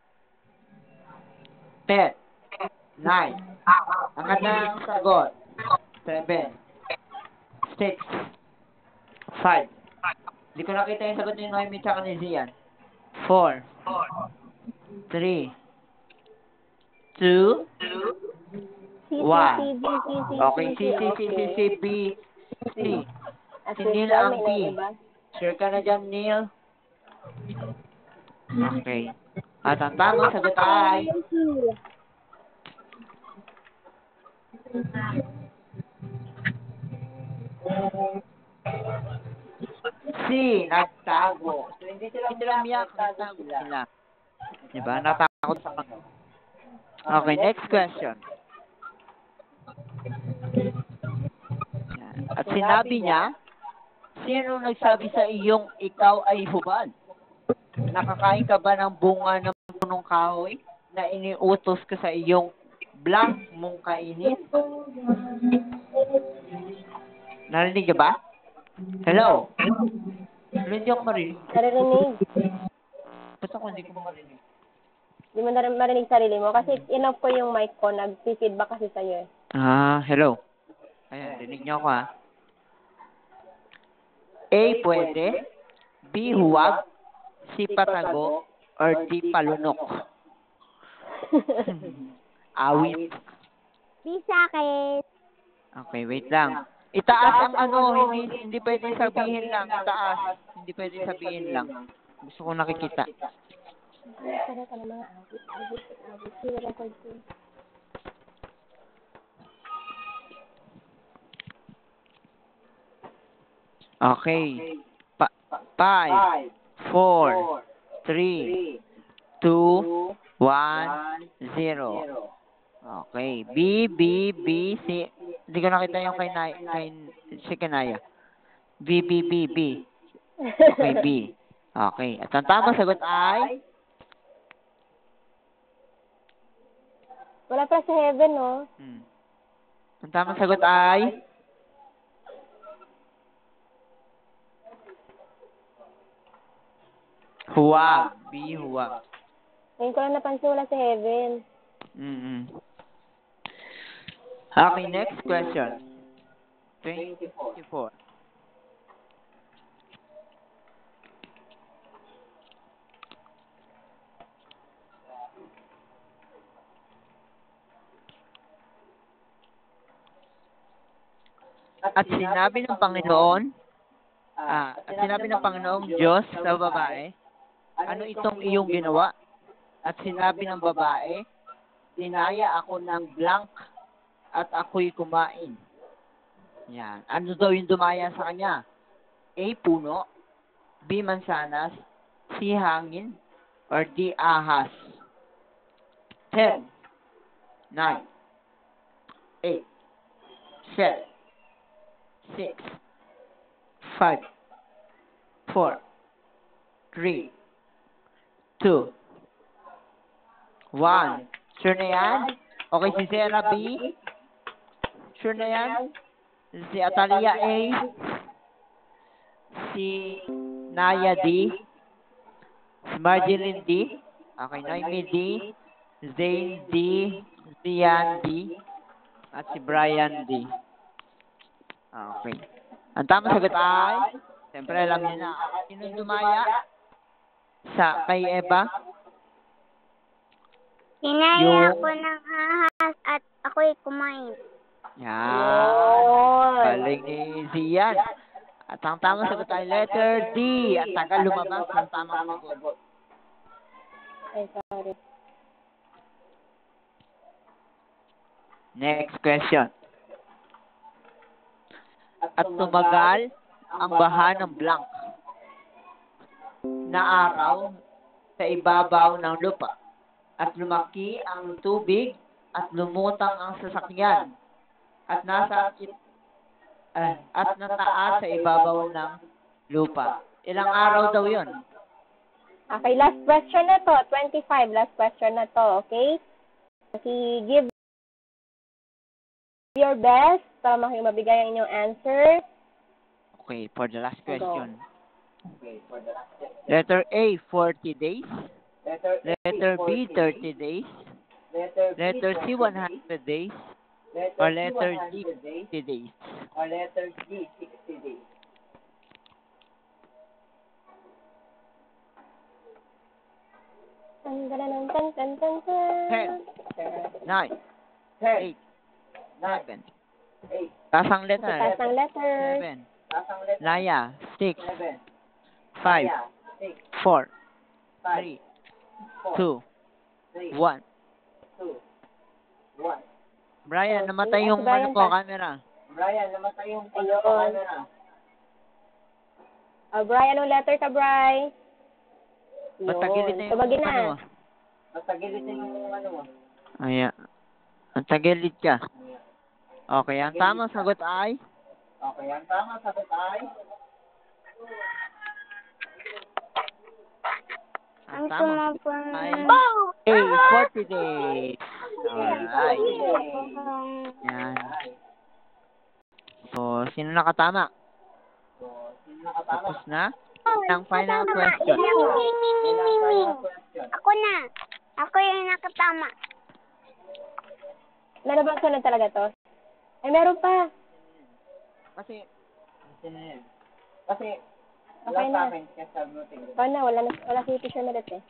Ten, nine, ang kanyang sagot. Seven, six, five. Hindi ko nakita yung sagot ni Noemi tsaka ni Zian. Four, three, two, C, C, One. C, B, C, C, okay, C, C, C, C, C, C, B, C. At Si least Neil lang, ang may B. naiiba. Sure ka na dyan, Neil? Okay. At ang tamang sagot ay C. Nagtago. So, hindi sila umiyak, nagtago sila. Diba? Natakot sa kanila. Okay, next question. Yan. At sinabi niya, sino nagsabi sa iyong ikaw ay hubad? Nakakain ka ba ng bunga ng punong kahoy na iniutos ka sa iyong blank mong kainin? Narinig ka ba? Hello? Hindi ako marinig. Naririnig. Basta ko hindi ko marinig. Hindi mo na marinig sarili mo kasi in-off ko yung mic ko. Nag-feedback kasi sa'yo eh. Ah, hello. Ayan, rinig niyo ako ha. A, pwede. B, huwag. C, patago. Or D, palunok. Awit. Di sa akin. Okay, wait lang. Itaas ang ano, hindi hindi pwede sabihin lang. Itaas. Hindi pwede sabihin lang. Gusto ko nakikita. Sarap ka ng mga awit. Awit, awit. Sino-record ko? Okay. Pa five, four, three, two, one, zero. Okay. B, B, B, C. Hindi ko nakita yung kay, Nay- kay si Kanaya. B, B, B, B. Okay, B. Okay. At ang tamang sagot ay Wala pa sa heaven, no? hmm. Ang tamang sagot ay huwag. B, huwag. Ngayon ko lang napansin wala sa heaven. Mm-mm. Okay, next question. twenty-four. At sinabi ng Panginoon, ah, at sinabi ng Panginoong Diyos sa babae, ano itong iyong ginawa? At sinabi ng babae, dinaya ako ng blank at ako'y kumain. Yan. Ano daw yung dumaya sa kanya? A, puno. B, mansanas. C, hangin. Or D, ahas. Ten. Nine. Eight. Seven. Six. Five. Four. Three. Two. One. Sure na yan? Okay, si Sarah B. Sure na yan? Si Atalia A. Si Naya D. Si Marjeline D. Okay, Noemi D. Zane D. Zian D. At si Brian D. Okay. Ang tamang sagot ay Siyempre, alam niyo na. Sino dumaya sa kay Eva? Hinaya Yung- ako ng ahas at ako'y kumain. Yan. Yun. Galing ni Zian. At ang tamang sagot ay letter D. At tagal lumabas ng tamang sagot. Ay, sorry. Next question. At tumagal ang baha ng blank na araw sa ibabaw ng lupa. At lumaki ang tubig at lumutang ang sasakyan. At nasa it, eh, at nataas sa ibabaw ng lupa. Ilang araw daw yun? Okay, last question na to. twenty-five, last question na to, okay? Kasi give your best para maki- mabigay ang inyong answer. Okay, for the last question. Letter A, forty days. Letter B, thirty days. Letter C, one hundred days. Or letter D, sixty days. Or letter D, sixty days. Tan, tan, tan, tan, tan, tan, tan. Ten, nine, Ten, eight, nine, seven. eight, Tasang letter. Taas ng letters. Seven. tasang letter. Laya, six, Seven, five, Maya, six, four, five, three, four, two, three, one. two, one. Brian, namatay Okay, yung Brian, ano ko, ta- camera. Brian, namatay yung Ayun. camera. Ah, Bri, anong letter ka, Bri? Matagilid na yung Tumagin ano mo. na. Matagilid na yung ano mo. Ayan. Ang tagilid ka. Okay, ang tamang sagot ay Okay, ang tama sagot ay ang Ang tamang tumapa sagot ay ng... A, forty days. Alright. Yan. So, sino nakatama? so, sino nakatama? Tapos na? Ang final question. Ilang final question? Ako na. Ako yung nakatama. Meron bang sunod talaga to? Ay, meron pa. Kasi, Sino yun? Kasi, Okay wala na. sa akin, kasi sabi mo tingin. Ikaw na, wala, na, wala si Teacher Merit eh.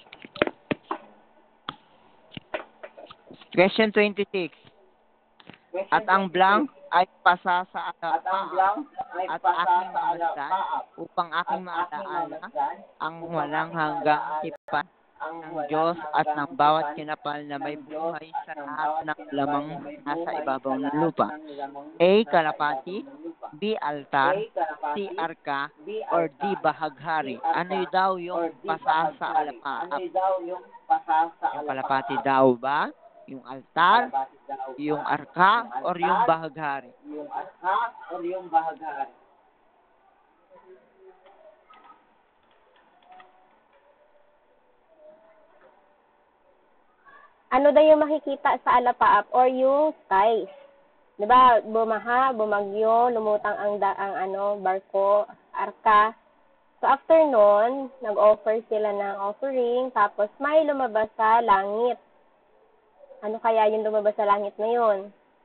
question twenty-six. Question At ang twenty-six. blank ay pasa sa At ang alapaap blank ay at pasa aking sa mamasdan alapaap. upang At aking aking maalaala mamasdan ang upang walang aking hanggang maalaala tipan ang ng walang Diyos at hanggang ng bawat tipan kinapal na may ng Diyos buhay sa at ng lahat bawat ng kinapal lamang na may nasa buhay ibabaw sa ng lahat lupa. ng lamang A. nasa Kalapati, ibabaw ng lupa. B. Altar, A. Kalapati, C. Arka, B. or D. altar, Bahaghari. C. arka, Ano y daw or yung D. pasa sa bahaghari. alapaap? Ano y daw yung pasa sa Yung alapaap? kalapati daw ba? Yung altar, Kalapati daw ba? yung arka, Yung or yung altar, bahaghari? yung arka, or yung bahaghari? Ano daw yung makikita sa alapaap or yung skies? Di ba, bumaha, bumagyo, lumutang ang, da, ang ano, barko, arka. So, after nun, nag-offer sila ng offering, tapos may lumabas sa langit. Ano kaya yung lumabas sa langit na yun?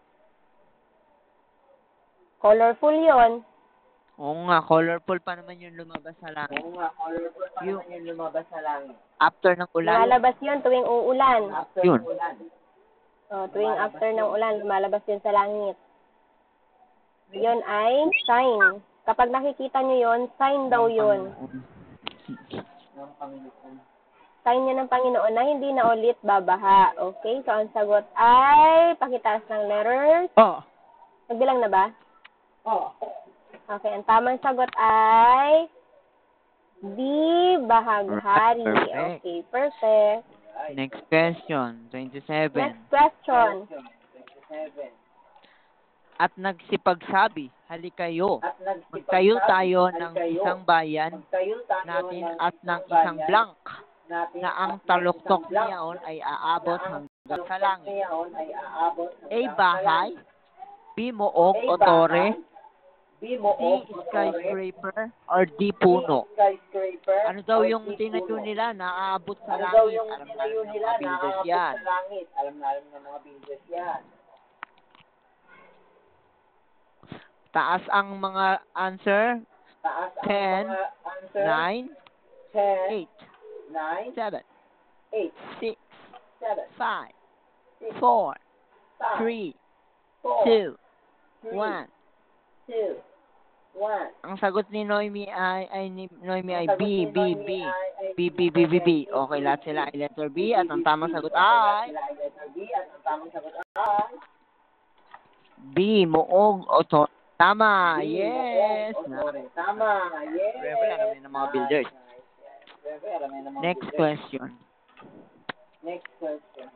Colorful yun. Oo nga, colorful pa naman yung lumabas sa langit. Oo nga, colorful pa Yung- naman yung lumabas sa langit. After ng ulan. Lumalabas yun tuwing uulan. After Yun. ng ulan. So, tuwing after ng ulan, lumalabas yun sa langit. Yun ay sign. Kapag nakikita nyo yun, sign daw yun. Ng Panginoon. Sign niya ng Panginoon na hindi na ulit babaha. Okay? So, ang sagot ay pakitaas ng letters. Oh, Nagbilang na ba? Oh, Okay. Ang tamang sagot ay D. Bahaghari. Perfect. Okay. Perfect. next question, twenty-seven. Next question. twenty-seven. At nagsipagsabi, halikayo, At nagsipagsabi, magtayo tayo ng halikayo, isang bayan magtayo tayo natin ng at ng isang isang bayan blank natin na ang at ng taluktok isang blank niyaon ay aabot na ang hanggang sa taluktok langit. niyaon ay aabot A. hanggang sa Bahay, langit. B. Moog A. o tore, bahay, B. C. moog o tore, skyscraper, or D. puno. D. skyscraper, Ano daw or yung D. tinayo puno. nila na aabot sa Ano daw langit? yung Alam na tinayo alam ng nila mga na builders aabot yan. sa langit? Alam na alam ng mga builders yan. Taas ang mga answer. Taas ang ten, mga answer. nine, ten, eight, nine, seven, eight, six, seven, five, six, four, five, three, four, two, three, one. two, one. Ang sagot ni Noemi ay, ay ni Noemi ay Ang sagot B, ni B, Noemi B. ay- ay B, B, B, B, B. Okay, lahat sila ay letter B at ang tamang sagot ay Sila ay letter B at ang tamang sagot ay B, muog o to. Tama. B, Yes. muog o tore. Tama. Yes. Siyempre, alam niyo ng mga builders. Nice, nice. Siyempre, alam niyo ng mga Next builders. question. Next question.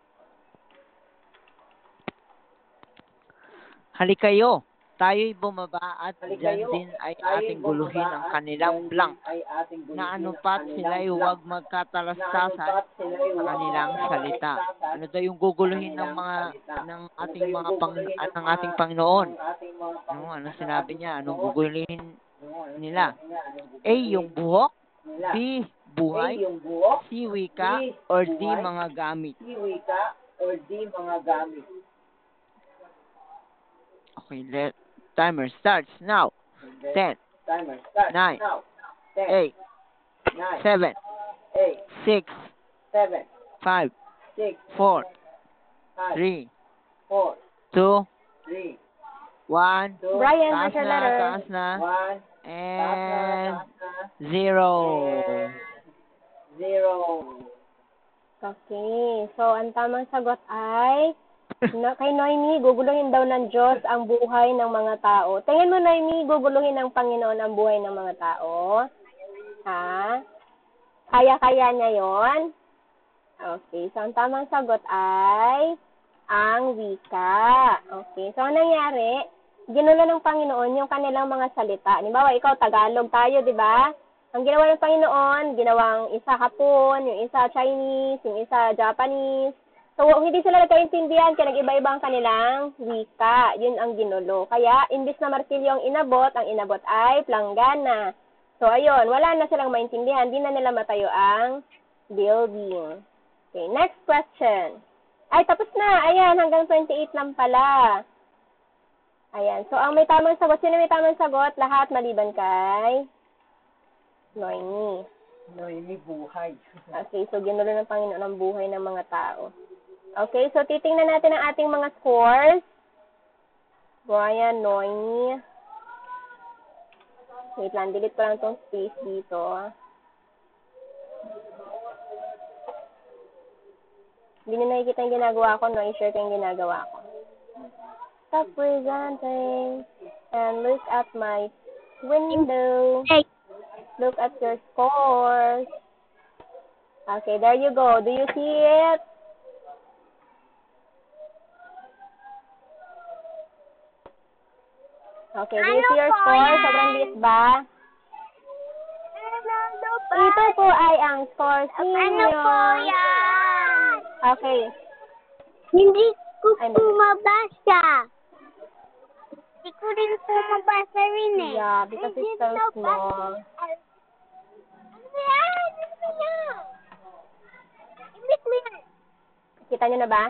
Halikayo. Tayo'y bumaba at Halikayo. dyan din ay Tayo'y ating guluhin bumaba ang at kanilang dyan blank. din ay ating guluhin Na ang anupat kanilang sila'y blank. huwag Na magkatalastasan anupat sila'y sa huwag kanilang salita. magkatalastasan Ano daw yung guguluhin ng kanilang mga salita. ng Ano ating daw yung mga pang guguluhin ng ng mga- ating Panginoon? ng ating mga pang- Ano, ano ng sinabi ating niya? Anong Panginoon? guguluhin Ano, ano nila? sinabi niya? Anong A, guguluhin yung buhok, nila? B, A, buhay, yung buhok, C, wika, B, or D, buhay, mga gamit. C, wika, or D, mga gamit. Okay, let timer starts now. ten, Timer start Nine. now. ten, eight, nine, seven, eight, six, seven, five, six, four, five, three, four, two, three, one. two, Brian, Taas what's your na, letter? taas na. one, And taas na, taas na, zero. and zero. Okay. So, ang tamang sagot ay no, kay Noemi, guguluhin daw ng Diyos ang buhay ng mga tao. Tingin mo, Noemi, guguluhin ng Panginoon ang buhay ng mga tao? Ha? Kaya-kaya niya yon? Okay. So, ang tamang sagot ay ang wika. Okay. So, ang nangyari, ginulo ng Panginoon yung kanilang mga salita. Halimbawa, ikaw, Tagalog tayo, di ba? Ang ginawa ng Panginoon, ginawang isa Hapon, yung isa Chinese, yung isa Japanese. So, hindi sila nagkaintindihan kaya nag-iba-iba ang kanilang wika. Yun ang ginulo. Kaya, imbis na martilyo ang inabot, ang inabot ay planggana. So, ayun, wala na silang maintindihan. Hindi na nila matayo ang building. Okay, next question. Ay, tapos na. Ayan, hanggang twenty-eight lang pala. Ayan, so ang may tamang sagot, sino may tamang sagot? Lahat maliban kay Noemi. Noemi buhay. Okay, so ginulo ng Panginoon ang buhay ng mga tao. Okay, so titingnan natin ang ating mga scores. Brian, Noemi. Wait lang, delete ko lang itong space dito. Hindi nyo nakikita yung ginagawa ko, no? I-share ko yung ginagawa ko. Stop presenting and look at my window. Look at your scores. Okay, there you go. Do you see it? Okay, do you see your score? Sobrang liit ba? Ito po ay ang score Ano ninyo. po yan? Okay. Hindi ko Ay, po mabasa. Hindi ko rin po mabasa rin eh. Yeah, because Hindi it's so nabasa. small. Ano ba yan? Ano ba yan? Ibig mo yan. Kita nyo na ba?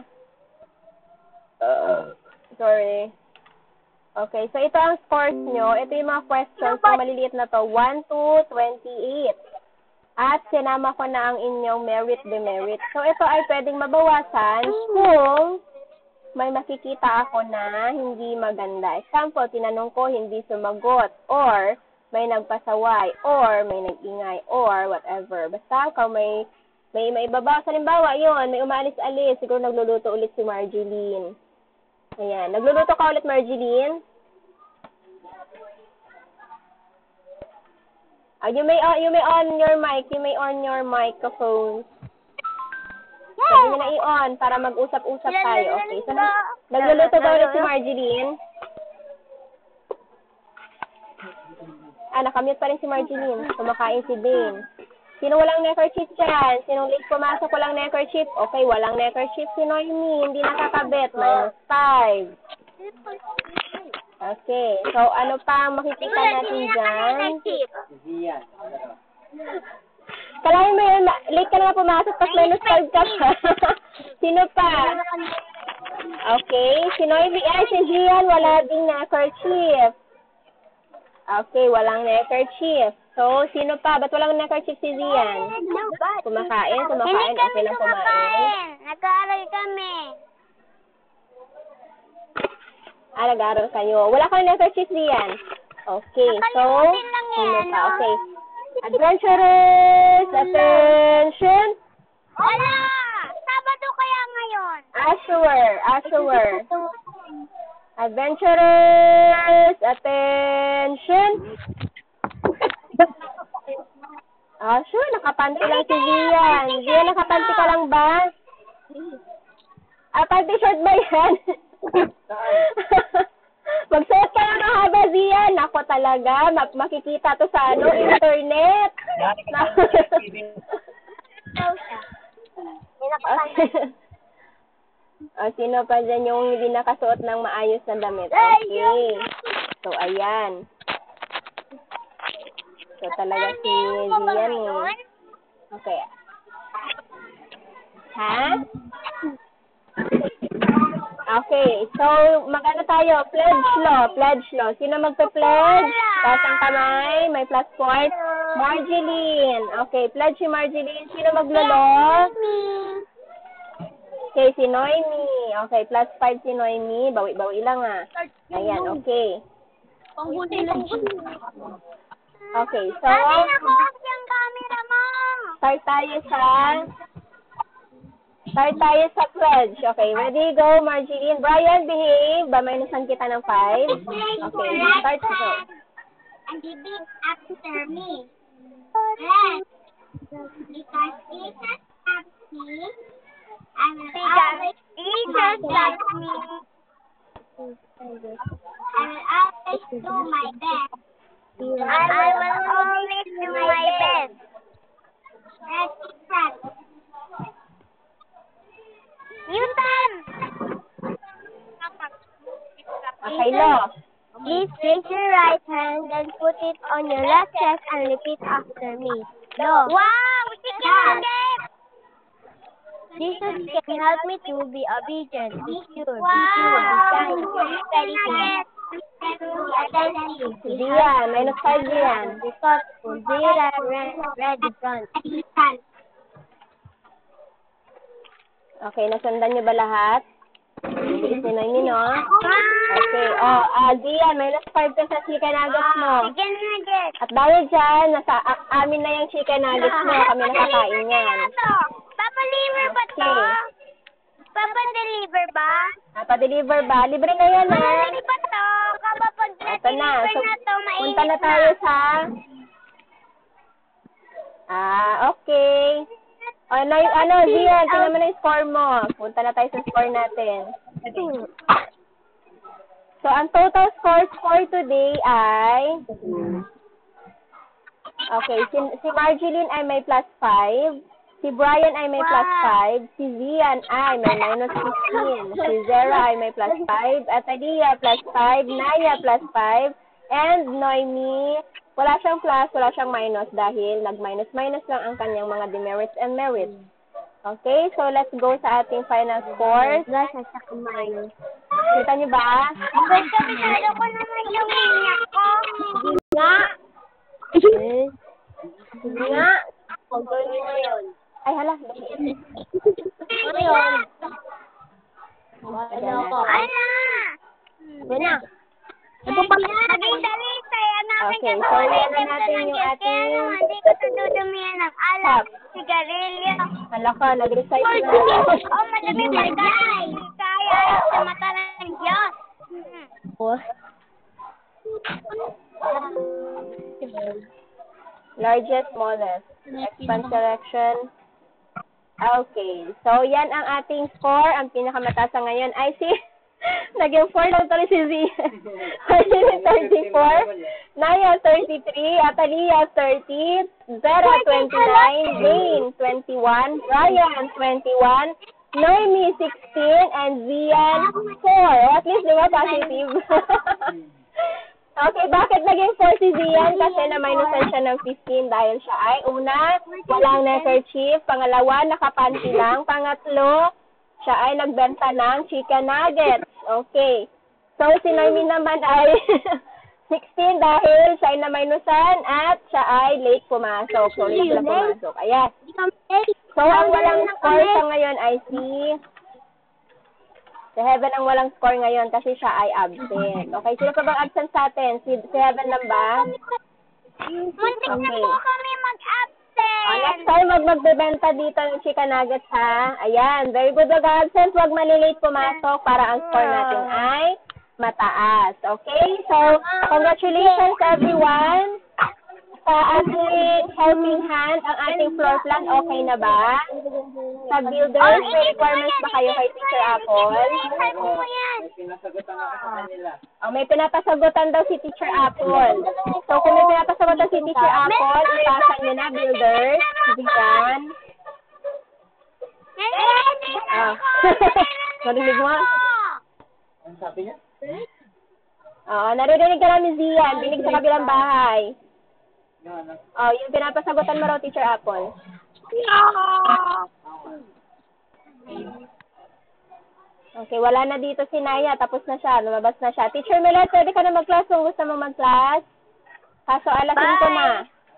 Sorry. Okay, so ito ang scores nyo. Ito yung mga questions. So, maliliit na to. one to twenty-eight. At sinama ko na ang inyong merit demerit. So, ito ay pwedeng mabawasan kung may makikita ako na hindi maganda. Example, tinanong ko, hindi sumagot. Or, may nagpasaway. Or, may nag-ingay. Or, whatever. Basta, kung may may may ibabawas. Halimbawa, yun, may umalis-alis. Siguro nagluluto ulit si Marjeline. Ayan. Nagluluto ka ulit, Marjeline? Ah, you may on, you may on your mic. You may on your microphone. Sabi niyo na i-on para mag-usap-usap tayo. Okay. So, nagluluto ba ulit si Marjeline? Ah, nakamute pa rin si Marjeline. Kumakain si Dane. Sino walang neckerchief dyan? Sinong late pumasok walang neckerchief? Okay, walang neckerchief si Noemi. Hindi nakakabit. Minus five. Okay. So, ano pa ang makikita natin dyan? Yan. Kalahin mo yun, late ka na nga pumasok, tapos minus five ka pa. Sino pa? Okay. Si Noemi, ay, si Gian, wala ding neckerchief. Okay, walang neckerchief. So, sino pa? Ba't walang neckerchief si Zian? Kumakain, kumakain, Hindi okay kami lang kumain. kumakain. Nag-aaral kami. Ah, nag-aaral kayo. Wala kang neckerchief, Zian. Okay, so, Nakalimutin lang eh, sino pa? ano? Okay. Adventurous! Attention! Wala! Sabado kaya ngayon. Ah, sure. Ah, sure. Adventurous! Attention! Ah, sure. Nakapanty lang si Zian. Zian, nakapanty ka lang ba? Ah, panty short ba yan? Magsuot ka lang mahaba, Zian. Ako talaga. Ma- makikita to sa ano, internet. O, sino pa dyan yung hindi nakasuot ng maayos na damit? Okay. So, ayan. So, talaga si Zian eh. Okay. Ha? Okay. So, mag-ano tayo? Pledge law. Pledge law. Sino magpe-pledge? Taas ang kamay. May plus point. Marjeline. Okay. Pledge si Marjeline. Sino maglo-law? Okay, si Noemi. Okay, plus five si Noemi. Bawi-bawi lang ah. Ayan, okay. Okay, so, Dami na ko yung camera mo. start tayo sa, start tayo sa pledge. Okay, ready, go, Marjeline. Brian, behave. Ba-minusan kita ng five. Okay, start go. And repeat after me. Let's. Because Jesus loves me. I will always Jesus loves me. I will always do my best. I will always do my best. Let's practice. Newton! Okay, law. Please raise your right hand and put it on your left chest and repeat after me. No. Wow! Chicken nugget! Jesus can help me to be obedient, be pure, wow. be pure, be kind, be very kind, be attentive, be Diyan, minus five diyan. be thoughtful, be reverent, ready front. Okay, nasundan niyo ba lahat? Bilis ni Noemi, no? Okay, oh, ah, Diyan, minus five ka sa chicken nuggets mo. Chicken nugget! At dahil dyan, nasa, a- amin na yung chicken nuggets mo, kami nakakain yan. Papa deliver ba to? Okay. Papa deliver ba? Pa-deliver ba? Libre na yan, ha? Deliver ba to? Kapag Ito na. na-deliver So, na to, mainit punta na tayo sa... Ah, okay. O, ano, yung- ano, Zian, tingnan mo na yung score mo. Punta na tayo sa score natin. So, ang total scores for today ay... Okay, si, si Marjeline ay may plus five. Si Brian ay may plus five. Si Zian ay may minus fifteen. Si Zera ay may plus five. At Adia plus five. Naya plus five. And Noemi, wala siyang plus, wala siyang minus dahil nag-minus-minus lang ang kanyang mga demerits and merits. Okay, so let's go sa ating final scores. Kita niyo ba? Basta pinalo ko naman yung minyak ko. Nga! Sige nga! Ay, hala. Ano yun? Ano ko? Ano? Wala. Naging dalit, kaya namin Okay, so yan na natin yung ating... Hindi ko tududumihan ng alak, sigarilyo. Hala ka, nag-recite na. Oh, madami bagay. Kaya ay sa mata ng Diyos. Largest, smallest. Expand selection. Okay. So, yan ang ating score. Ang pinakamataas sa ngayon ay si... Naging four lang tuloy si Z. Marjeline, thirty-four. Naya, thirty-three. Atalia, thirty. Zera, twenty-nine. Jane, twenty-one. Ryan, twenty-one. Noemi, sixteen. And Zian, four. At least, di ba, positive? Okay, bakit naging four si Zian? Kasi na-minusan siya ng fifteen dahil siya ay una, walang neckerchief. Pangalawa, nakapanty lang. Pangatlo, siya ay nagbenta ng chicken nuggets. Okay. So, si Noemi naman ay sixteen dahil siya ay na-minusan at siya ay late pumasok. So, late lang pumasok. Ayan. So, ang walang score sa ngayon ay si... Si Heaven ang walang score ngayon kasi siya ay absent. Okay, sino pa bang absent sa atin? Si, si Heaven lang ba? Muntik na po kami mag-absent. Oh, next time, wag magbebenta dito ng chicken nuggets, ha? Ayan, very good mag-absent. Wag malilate pumasok para ang score natin ay mataas. Okay? So, congratulations everyone sa ating helping hand. Ang ating floor plan, okay na ba? Sa builders, may requirements ba kayo kay Teacher Apple? Pinasagutan na sa kanila. Oh, may pinapasagutan daw si Teacher Apple. So, kung may pinapasagutan si Teacher Apple, ipasa nyo na, builders. Diyan. Ah. Narinig mo? Ano sabi niya? Oo, narinig ka namin, Zian. Binig sa kabilang bahay. Yung ano? Oh, yung pinapasagutan mo raw, Teacher Apple. Okay, wala na dito si Naya. Tapos na siya. Lumabas na siya. Teacher Melet, pwede ka na mag-class kung gusto mo mag-class. Kaso alas cinco na.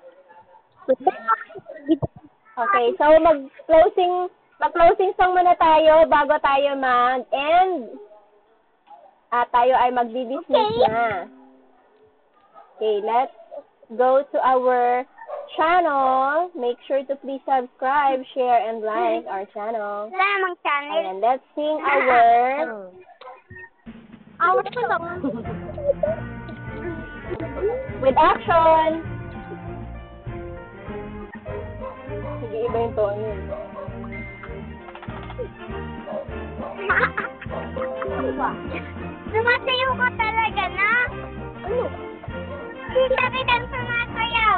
Okay, so mag-closing mag-closing song muna tayo bago tayo mag-end. At tayo ay mag-dismiss na. Okay, let's go to our channel. Make sure to please subscribe, share, and like our channel. Lamang channel. And let's sing our... Our song. with action! Sige, iba yung tono yun. Sumasayaw ka talaga na? Ano? Kita kitang sumasayaw.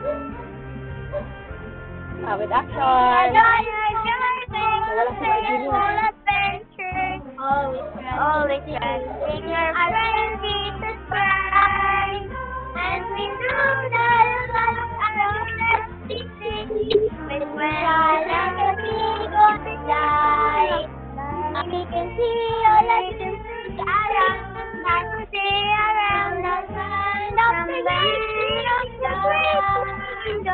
Ah, with action! Walang adventures. Always trusting your friend Jesus Christ. And we know that love around us is but when I like a go to die, we can see all of the things around us, stay around us, and up the way of the great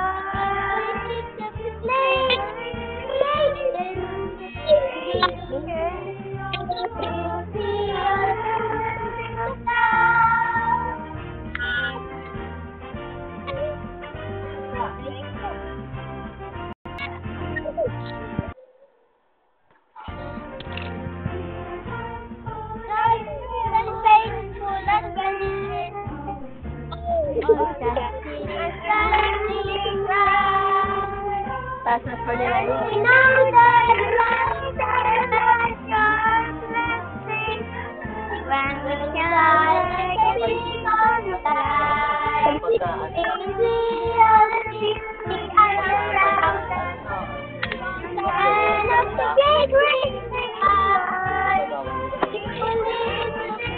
Taas na score nila yun. We know that life has your blessing when we shine like a beacon on the sky. We see all the things around us and of the great great high. We believe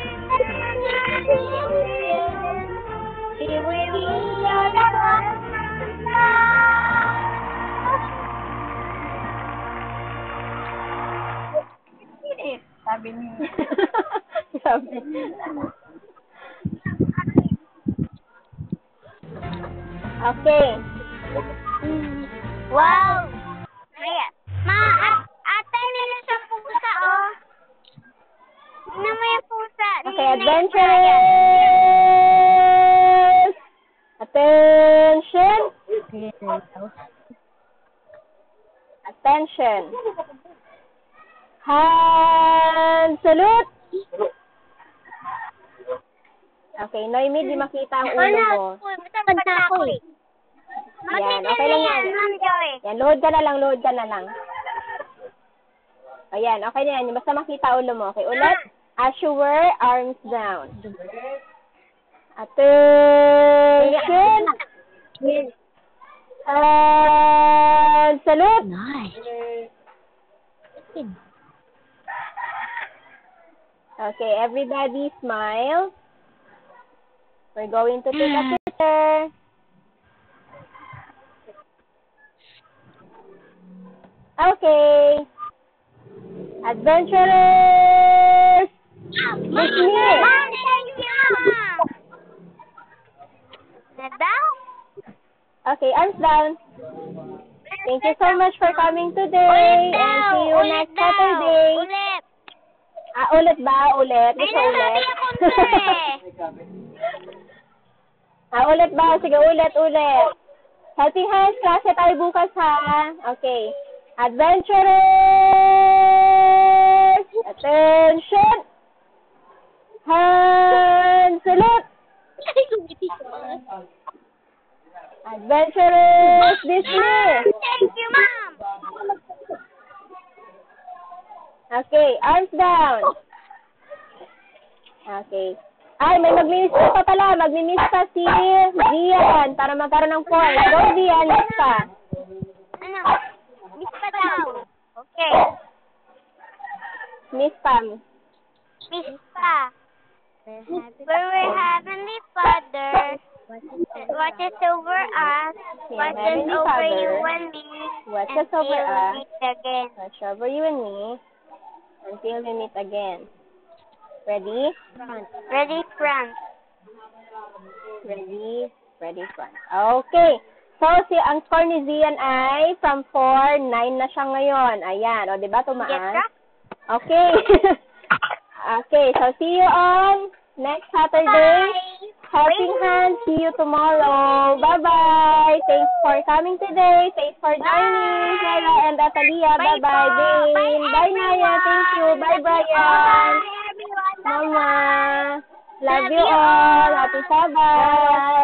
we will be on the sky. Sabi niya. Sabi. Okay. Wow! Ayan. Ma, at, ate, meron siyang pusa, oh. Tingnan mo yung pusa. Okay, adventurers! Attention! Attention! Hand salute! Okay, Noemi, di makita ang ulo mo. Matapad na ako eh. Yan, okay lang yan. Yan, load ka na lang, load ka na lang. Ayan, okay na yan. Basta makita ulo mo. Okay, ulit. As you were, arms down. Attention! And salute! Nice. Okay, everybody smile. We're going to take a picture. Okay. Adventurers! Mom, thank you! Okay, arms down. Thank you so much for coming today. Ulit And daw! see you Ulit next daw! Saturday. Ulit! Ah, ulit ba? Ulit? May Gusto ulit? nasabi akong sir eh! Ah, ulit ba? Sige, ulit, ulit. Helping hands, klase tayo bukas ha. Okay. Adventurers! Attention! Hands ulit! Adventurers, dismiss! Thank you, ma'am! Okay, arms down. Okay. Ay, may magminis pa pa pala. Magminis pa si Zian para magkaroon ng point. Go, Zian, miss pa. Ano? Miss pa daw. Okay. Miss pa. Miss pa. For our Heavenly Father, watches over us, watches Heavenly over Father, you and me, watches until over we us, meet again. watch over you and me until we meet again. Ready? Ready, front. Ready? Ready, front. Okay. So, si ang score ni Zian ay from four, nine na siya ngayon. Ayan. O, diba? Get Tumaan. ka? Okay. Okay. So, see you on next Saturday. Bye! Helping hands. See you tomorrow. Bye-bye. Thanks for coming today. Thanks for joining. Sarah and Atalia. Bye Bye-bye. po. Dane. Bye, Bye, Naya. Thank you. Bye, Brian. Bye, everyone. Mama. Love, Love you you all. all. Happy Sabbath.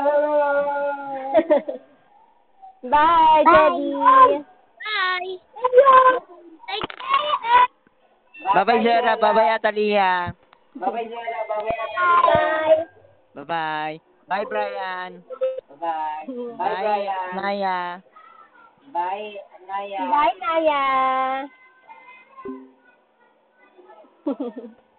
Bye, Jody. Bye! Thank Bye-bye, Zara. Bye-bye, Atalia. Bye-bye, Zara. Bye-bye, Bye. Bye-bye. Bye, Brian. Bye-bye. Bye, Bye, Brian. Naya. Bye, Naya. Bye, Naya.